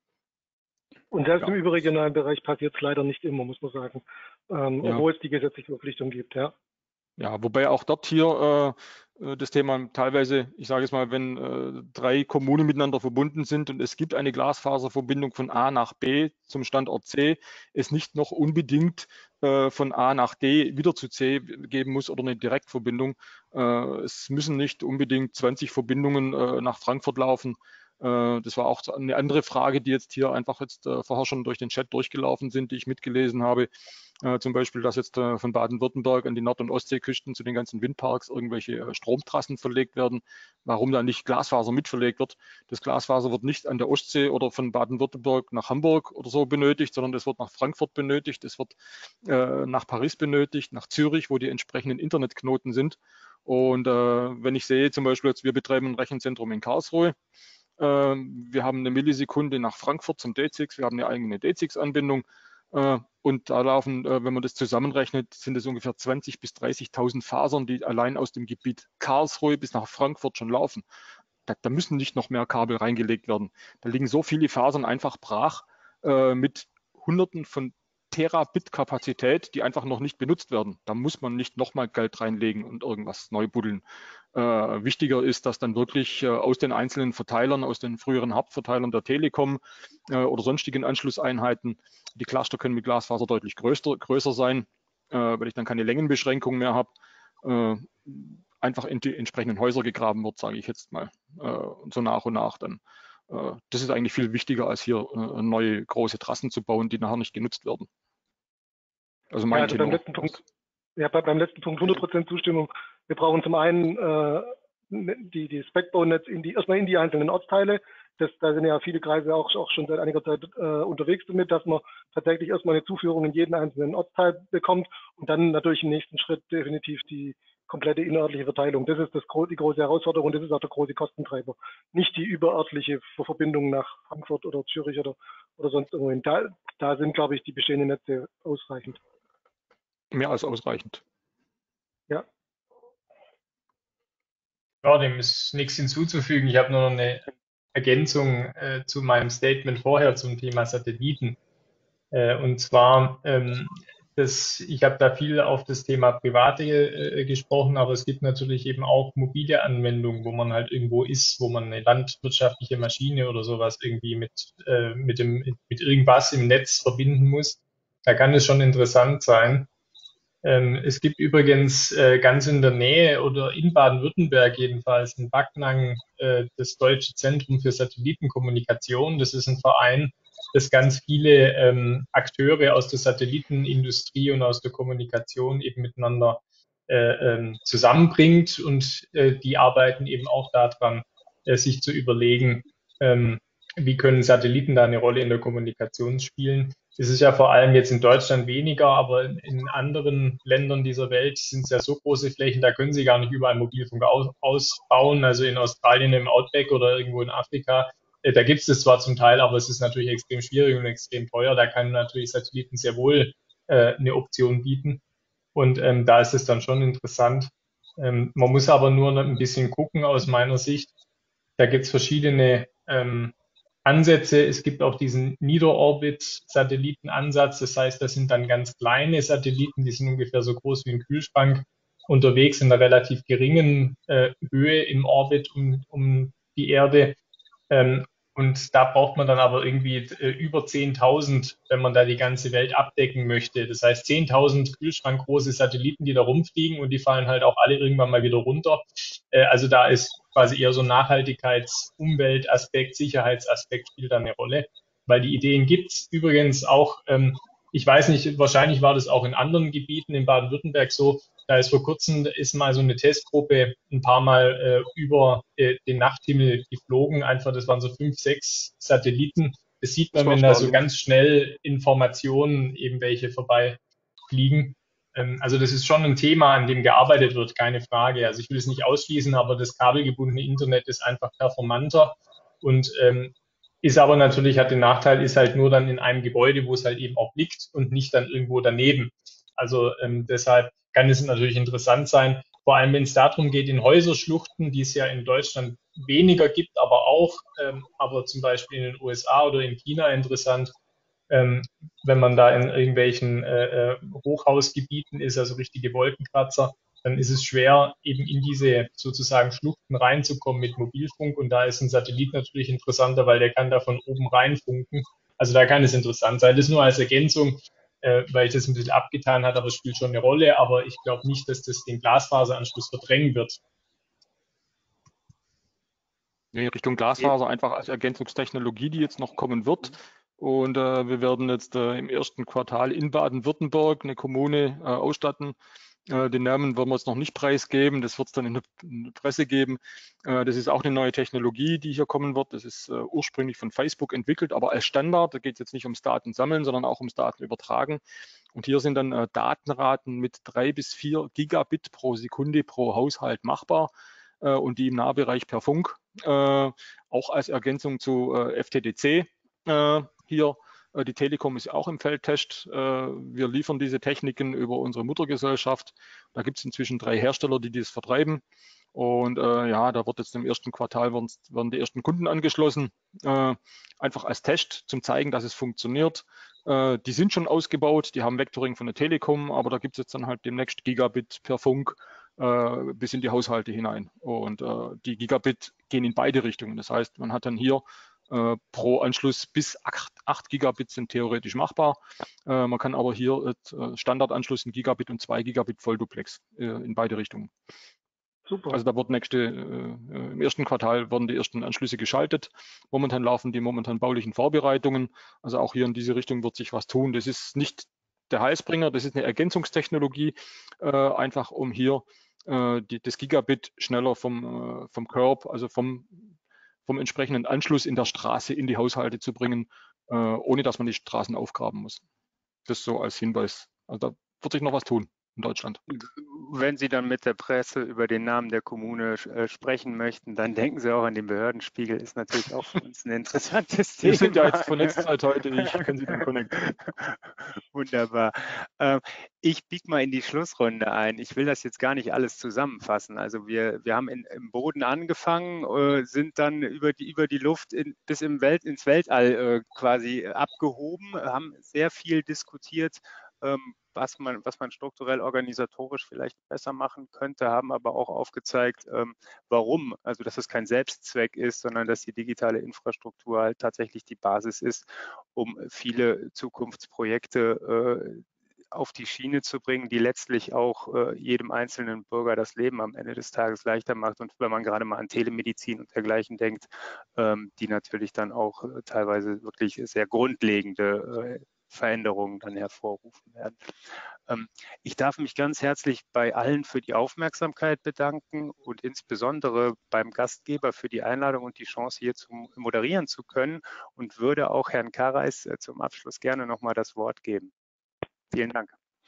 Und selbst Ja. im überregionalen Bereich passiert es leider nicht immer, muss man sagen, ähm, Ja. obwohl es die gesetzliche Verpflichtung gibt. Ja. Ja, wobei auch dort hier äh, das Thema teilweise, ich sage es mal, wenn äh, drei Kommunen miteinander verbunden sind und es gibt eine Glasfaserverbindung von A nach B zum Standort C, es nicht noch unbedingt äh, von A nach D wieder zu C geben muss oder eine Direktverbindung. Äh, es müssen nicht unbedingt zwanzig Verbindungen äh, nach Frankfurt laufen. Äh, das war auch eine andere Frage, die jetzt hier einfach jetzt äh, vorher schon durch den Chat durchgelaufen sind, die ich mitgelesen habe. Äh, zum Beispiel, dass jetzt äh, von Baden-Württemberg an die Nord- und Ostseeküsten zu den ganzen Windparks irgendwelche äh, Stromtrassen verlegt werden. Warum da nicht Glasfaser mitverlegt wird? Das Glasfaser wird nicht an der Ostsee oder von Baden-Württemberg nach Hamburg oder so benötigt, sondern es wird nach Frankfurt benötigt, es wird äh, nach Paris benötigt, nach Zürich, wo die entsprechenden Internetknoten sind. Und äh, wenn ich sehe, zum Beispiel jetzt, wir betreiben ein Rechenzentrum in Karlsruhe, äh, wir haben eine Millisekunde nach Frankfurt zum D sechs, wir haben eine eigene D sechs-Anbindung. Äh, und da laufen, äh, wenn man das zusammenrechnet, sind es ungefähr zwanzigtausend bis dreißigtausend Fasern, die allein aus dem Gebiet Karlsruhe bis nach Frankfurt schon laufen. Da, da müssen nicht noch mehr Kabel reingelegt werden. Da liegen so viele Fasern einfach brach äh, mit Hunderten von Terabit-Kapazität, die einfach noch nicht benutzt werden. Da muss man nicht nochmal Geld reinlegen und irgendwas neu buddeln. Äh, wichtiger ist, dass dann wirklich äh, aus den einzelnen Verteilern, aus den früheren Hauptverteilern der Telekom äh, oder sonstigen Anschlusseinheiten, die Cluster können mit Glasfaser deutlich größer, größer sein, äh, weil ich dann keine Längenbeschränkung mehr habe, äh, einfach in die entsprechenden Häuser gegraben wird, sage ich jetzt mal, äh, und so nach und nach dann. Äh, das ist eigentlich viel wichtiger, als hier äh, neue große Trassen zu bauen, die nachher nicht genutzt werden. Also mein Ja, also beim Tenor. letzten Punkt, ja, bei, beim letzten Punkt hundert Prozent Zustimmung. Wir brauchen zum einen äh, die, die Backbone-Netz in die, erstmal in die einzelnen Ortsteile. Das, da sind ja viele Kreise auch, auch schon seit einiger Zeit äh, unterwegs damit, dass man tatsächlich erstmal eine Zuführung in jeden einzelnen Ortsteil bekommt und dann natürlich im nächsten Schritt definitiv die komplette innerörtliche Verteilung. Das ist das, die große Herausforderung und das ist auch der große Kostentreiber. Nicht die überörtliche Verbindung nach Frankfurt oder Zürich oder, oder sonst irgendwohin. Da, da sind, glaube ich, die bestehenden Netze ausreichend. Mehr als ausreichend. Ja. Ja, dem ist nichts hinzuzufügen. Ich habe nur noch eine Ergänzung äh, zu meinem Statement vorher zum Thema Satelliten. Äh, und zwar, ähm, das, ich habe da viel auf das Thema Private äh, gesprochen, aber es gibt natürlich eben auch mobile Anwendungen, wo man halt irgendwo ist, wo man eine landwirtschaftliche Maschine oder sowas irgendwie mit, äh, mit, dem, mit irgendwas im Netz verbinden muss. Da kann es schon interessant sein. Ähm, es gibt übrigens äh, ganz in der Nähe oder in Baden-Württemberg jedenfalls in Backnang äh, das Deutsche Zentrum für Satellitenkommunikation. Das ist ein Verein, das ganz viele ähm, Akteure aus der Satellitenindustrie und aus der Kommunikation eben miteinander äh, ähm, zusammenbringt. Und äh, die arbeiten eben auch daran, äh, sich zu überlegen, ähm, wie können Satelliten da eine Rolle in der Kommunikation spielen? Es ist ja vor allem jetzt in Deutschland weniger, aber in anderen Ländern dieser Welt sind es ja so große Flächen, da können sie gar nicht überall Mobilfunk aus, ausbauen. Also in Australien im Outback oder irgendwo in Afrika, äh, da gibt es das zwar zum Teil, aber es ist natürlich extrem schwierig und extrem teuer. Da kann natürlich Satelliten sehr wohl äh, eine Option bieten. Und ähm, da ist es dann schon interessant. Ähm, man muss aber nur noch ein bisschen gucken aus meiner Sicht. Da gibt es verschiedene ähm, Ansätze. Es gibt auch diesen Nieder-Orbit-Satellitenansatz. Das heißt, das sind dann ganz kleine Satelliten, die sind ungefähr so groß wie ein Kühlschrank, unterwegs in einer relativ geringen äh, Höhe im Orbit um, um die Erde. Ähm, und da braucht man dann aber irgendwie äh, über zehntausend, wenn man da die ganze Welt abdecken möchte. Das heißt zehntausend kühlschrankgroße Satelliten, die da rumfliegen und die fallen halt auch alle irgendwann mal wieder runter. Äh, also da ist quasi eher so ein Nachhaltigkeits-, Umweltaspekt, Sicherheitsaspekt spielt da eine Rolle, weil die Ideen gibt's übrigens auch, ähm, ich weiß nicht, wahrscheinlich war das auch in anderen Gebieten in Baden-Württemberg so, da ist vor kurzem ist mal so eine Testgruppe ein paar Mal äh, über äh, den Nachthimmel geflogen. Einfach, das waren so fünf, sechs Satelliten. Das sieht Das man, war wenn da so Starlink. ganz schnell Informationen eben welche vorbeifliegen. Ähm, also das ist schon ein Thema, an dem gearbeitet wird, keine Frage. Also ich will es nicht ausschließen, aber das kabelgebundene Internet ist einfach performanter und ähm, ist aber natürlich, hat den Nachteil, ist halt nur dann in einem Gebäude, wo es halt eben auch liegt und nicht dann irgendwo daneben. Also ähm, deshalb kann es natürlich interessant sein, vor allem wenn es darum geht, in Häuserschluchten, die es ja in Deutschland weniger gibt, aber auch, ähm, aber zum Beispiel in den U S A oder in China interessant, ähm, wenn man da in irgendwelchen äh, äh, Hochhausgebieten ist, also richtige Wolkenkratzer, dann ist es schwer, eben in diese sozusagen Schluchten reinzukommen mit Mobilfunk. Und da ist ein Satellit natürlich interessanter, weil der kann da von oben reinfunken. Also da kann es interessant sein. Das nur als Ergänzung, äh, weil ich das ein bisschen abgetan hat, aber es spielt schon eine Rolle. Aber ich glaube nicht, dass das den Glasfaseranschluss verdrängen wird. Nee, Richtung Glasfaser einfach als Ergänzungstechnologie, die jetzt noch kommen wird. Und äh, wir werden jetzt äh, im ersten Quartal in Baden-Württemberg eine Kommune äh, ausstatten. Äh, den Namen werden wir jetzt noch nicht preisgeben, das wird es dann in der, in der Presse geben. Äh, das ist auch eine neue Technologie, die hier kommen wird. Das ist äh, ursprünglich von Facebook entwickelt, aber als Standard. Da geht es jetzt nicht ums Datensammeln, sondern auch ums Datenübertragen. Und hier sind dann äh, Datenraten mit drei bis vier Gigabit pro Sekunde pro Haushalt machbar äh, und die im Nahbereich per Funk, äh, auch als Ergänzung zu äh, F T T C äh, hier. Äh, die Telekom ist auch im Feldtest. Äh, wir liefern diese Techniken über unsere Muttergesellschaft. Da gibt es inzwischen drei Hersteller, die das vertreiben. Und äh, ja, da wird jetzt im ersten Quartal werden, werden die ersten Kunden angeschlossen, äh, einfach als Test zum zeigen, dass es funktioniert. Äh, die sind schon ausgebaut, die haben Vectoring von der Telekom, aber da gibt es jetzt dann halt demnächst Gigabit per Funk äh, bis in die Haushalte hinein. Und äh, die Gigabit gehen in beide Richtungen. Das heißt, man hat dann hier äh, pro Anschluss bis acht Gigabit sind theoretisch machbar. Äh, man kann aber hier äh, Standardanschluss in Gigabit und zwei Gigabit Vollduplex äh, in beide Richtungen. Super. Also da wird nächste, äh, im ersten Quartal werden die ersten Anschlüsse geschaltet. Momentan laufen die momentan baulichen Vorbereitungen. Also auch hier in diese Richtung wird sich was tun. Das ist nicht der Heilsbringer, das ist eine Ergänzungstechnologie, äh, einfach um hier äh, die, das Gigabit schneller vom, äh, vom Curb, also vom, vom entsprechenden Anschluss in der Straße in die Haushalte zu bringen, äh, ohne dass man die Straßen aufgraben muss. Das so als Hinweis. Also da wird sich noch was tun in Deutschland. Wenn Sie dann mit der Presse über den Namen der Kommune äh, sprechen möchten, dann denken Sie auch an den Behördenspiegel, ist natürlich auch für uns ein interessantes Thema. Wir sind ja jetzt vernetzt seit heute, ich kann Sie dann connecten. Wunderbar. Ähm, ich biege mal in die Schlussrunde ein. Ich will das jetzt gar nicht alles zusammenfassen. Also wir, wir haben in, im Boden angefangen, äh, sind dann über die, über die Luft in, bis im Welt, ins Weltall äh, quasi abgehoben, haben sehr viel diskutiert, ähm, was man, was man strukturell organisatorisch vielleicht besser machen könnte, haben aber auch aufgezeigt, ähm, warum. Also dass es kein Selbstzweck ist, sondern dass die digitale Infrastruktur halt tatsächlich die Basis ist, um viele Zukunftsprojekte äh, auf die Schiene zu bringen, die letztlich auch äh, jedem einzelnen Bürger das Leben am Ende des Tages leichter macht. Und wenn man gerade mal an Telemedizin und dergleichen denkt, ähm, die natürlich dann auch äh, teilweise wirklich sehr grundlegende äh, Veränderungen dann hervorrufen werden. Ähm, ich darf mich ganz herzlich bei allen für die Aufmerksamkeit bedanken und insbesondere beim Gastgeber für die Einladung und die Chance, hier zu moderieren zu können, und würde auch Herrn Kareis äh, zum Abschluss gerne nochmal das Wort geben. Vielen Dank.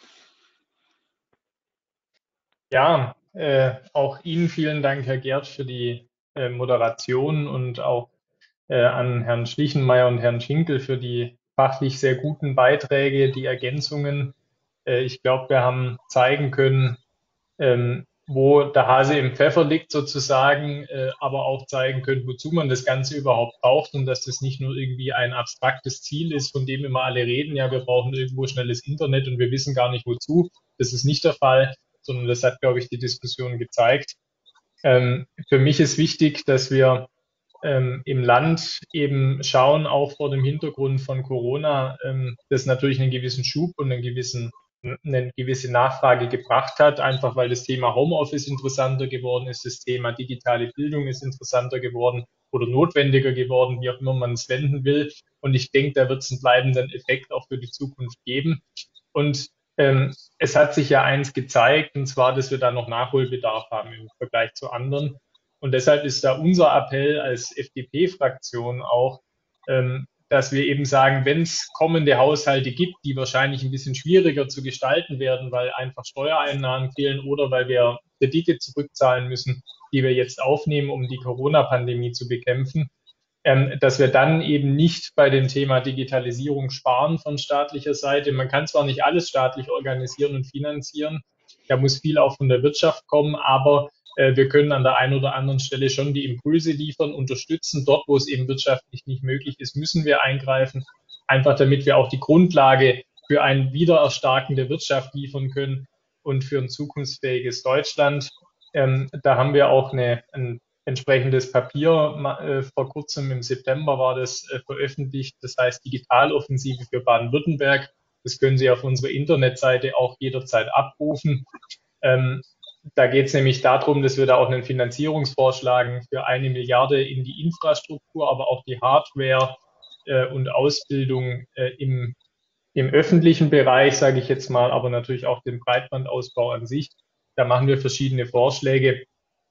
Ja, äh, auch Ihnen vielen Dank, Herr Gerd, für die äh, Moderation und auch äh, an Herrn Schlichenmeier und Herrn Schinkel für die fachlich sehr guten Beiträge, die Ergänzungen. Äh, ich glaube, wir haben zeigen können, ähm, wo der Hase im Pfeffer liegt sozusagen, äh, aber auch zeigen können, wozu man das Ganze überhaupt braucht und dass das nicht nur irgendwie ein abstraktes Ziel ist, von dem immer alle reden, ja, wir brauchen irgendwo schnelles Internet und wir wissen gar nicht wozu. Das ist nicht der Fall, sondern das hat, glaube ich, die Diskussion gezeigt. Ähm, für mich ist wichtig, dass wir ähm, im Land eben schauen, auch vor dem Hintergrund von Corona, ähm, das natürlich einen gewissen Schub und einen gewissen, eine gewisse Nachfrage gebracht hat, einfach weil das Thema Homeoffice interessanter geworden ist, das Thema digitale Bildung ist interessanter geworden oder notwendiger geworden, wie auch immer man es wenden will. Und ich denke, da wird es einen bleibenden Effekt auch für die Zukunft geben. Und ähm, es hat sich ja eins gezeigt, und zwar, dass wir da noch Nachholbedarf haben im Vergleich zu anderen. Und deshalb ist da unser Appell als F D P-Fraktion auch, ähm, dass wir eben sagen, wenn es kommende Haushalte gibt, die wahrscheinlich ein bisschen schwieriger zu gestalten werden, weil einfach Steuereinnahmen fehlen oder weil wir Kredite zurückzahlen müssen, die wir jetzt aufnehmen, um die Corona-Pandemie zu bekämpfen, ähm, dass wir dann eben nicht bei dem Thema Digitalisierung sparen von staatlicher Seite. Man kann zwar nicht alles staatlich organisieren und finanzieren, da muss viel auch von der Wirtschaft kommen, aber äh, wir können an der einen oder anderen Stelle schon die Impulse liefern, unterstützen. Dort, wo es eben wirtschaftlich nicht möglich ist, müssen wir eingreifen, einfach damit wir auch die Grundlage für ein Wiedererstarken der Wirtschaft liefern können und für ein zukunftsfähiges Deutschland. Ähm, da haben wir auch eine, ein entsprechendes Papier, äh, vor kurzem im September war das äh, veröffentlicht, das heißt Digitaloffensive für Baden-Württemberg. Das können Sie auf unserer Internetseite auch jederzeit abrufen. Ähm, da geht es nämlich darum, dass wir da auch einen Finanzierungsvorschlag für eine Milliarde in die Infrastruktur, aber auch die Hardware äh, und Ausbildung äh, im, im öffentlichen Bereich, sage ich jetzt mal, aber natürlich auch den Breitbandausbau an sich. Da machen wir verschiedene Vorschläge,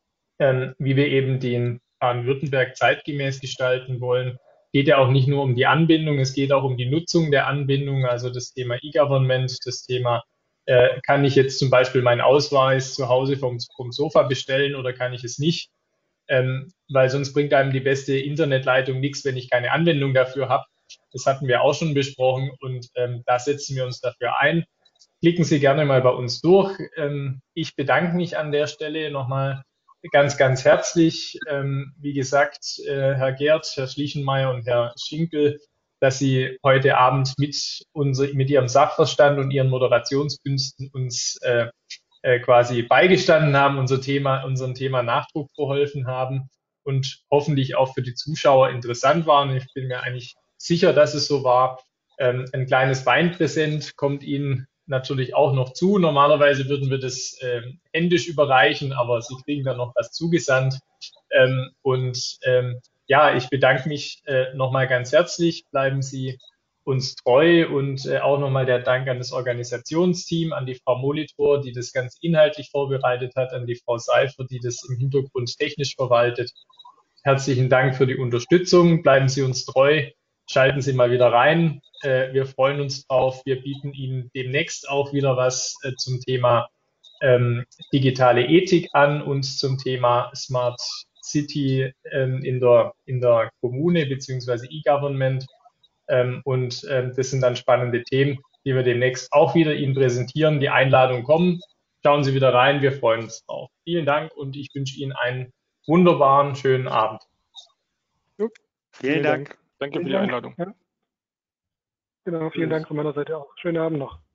ähm, wie wir eben den Baden-Württemberg zeitgemäß gestalten wollen. Geht ja auch nicht nur um die Anbindung, es geht auch um die Nutzung der Anbindung, also das Thema E-Government, das Thema, äh, kann ich jetzt zum Beispiel meinen Ausweis zu Hause vom, vom Sofa bestellen oder kann ich es nicht? Ähm, weil sonst bringt einem die beste Internetleitung nichts, wenn ich keine Anwendung dafür habe. Das hatten wir auch schon besprochen und ähm, da setzen wir uns dafür ein. Klicken Sie gerne mal bei uns durch. Ähm, ich bedanke mich an der Stelle nochmal ganz, ganz herzlich. Ähm, wie gesagt, äh, Herr Gerd, Herr Schlichenmeier und Herr Schinkel, dass Sie heute Abend mit, unser, mit Ihrem Sachverstand und Ihren Moderationskünsten uns äh, äh, quasi beigestanden haben, unser Thema, unserem Thema Nachdruck verholfen haben und hoffentlich auch für die Zuschauer interessant waren. Ich bin mir eigentlich sicher, dass es so war. Ähm, ein kleines Weinpräsent kommt Ihnen natürlich auch noch zu. Normalerweise würden wir das ähm, händisch überreichen, aber Sie kriegen dann noch was zugesandt. Ähm, und ähm, ja, ich bedanke mich äh, nochmal ganz herzlich. Bleiben Sie uns treu und äh, auch nochmal der Dank an das Organisationsteam, an die Frau Molitor, die das ganz inhaltlich vorbereitet hat, an die Frau Seifer, die das im Hintergrund technisch verwaltet. Herzlichen Dank für die Unterstützung. Bleiben Sie uns treu. Schalten Sie mal wieder rein. Äh, wir freuen uns drauf. Wir bieten Ihnen demnächst auch wieder was äh, zum Thema ähm, digitale Ethik an und zum Thema Smart City ähm, in der, in der Kommune beziehungsweise E-Government. Ähm, und ähm, das sind dann spannende Themen, die wir demnächst auch wieder Ihnen präsentieren. Die Einladung kommt. Schauen Sie wieder rein. Wir freuen uns drauf. Vielen Dank und ich wünsche Ihnen einen wunderbaren, schönen Abend. Vielen, Vielen Dank. Dank. Danke Vielen für die Dank. Einladung. Ja. Genau, vielen Dank von meiner Seite auch. Schönen Abend noch.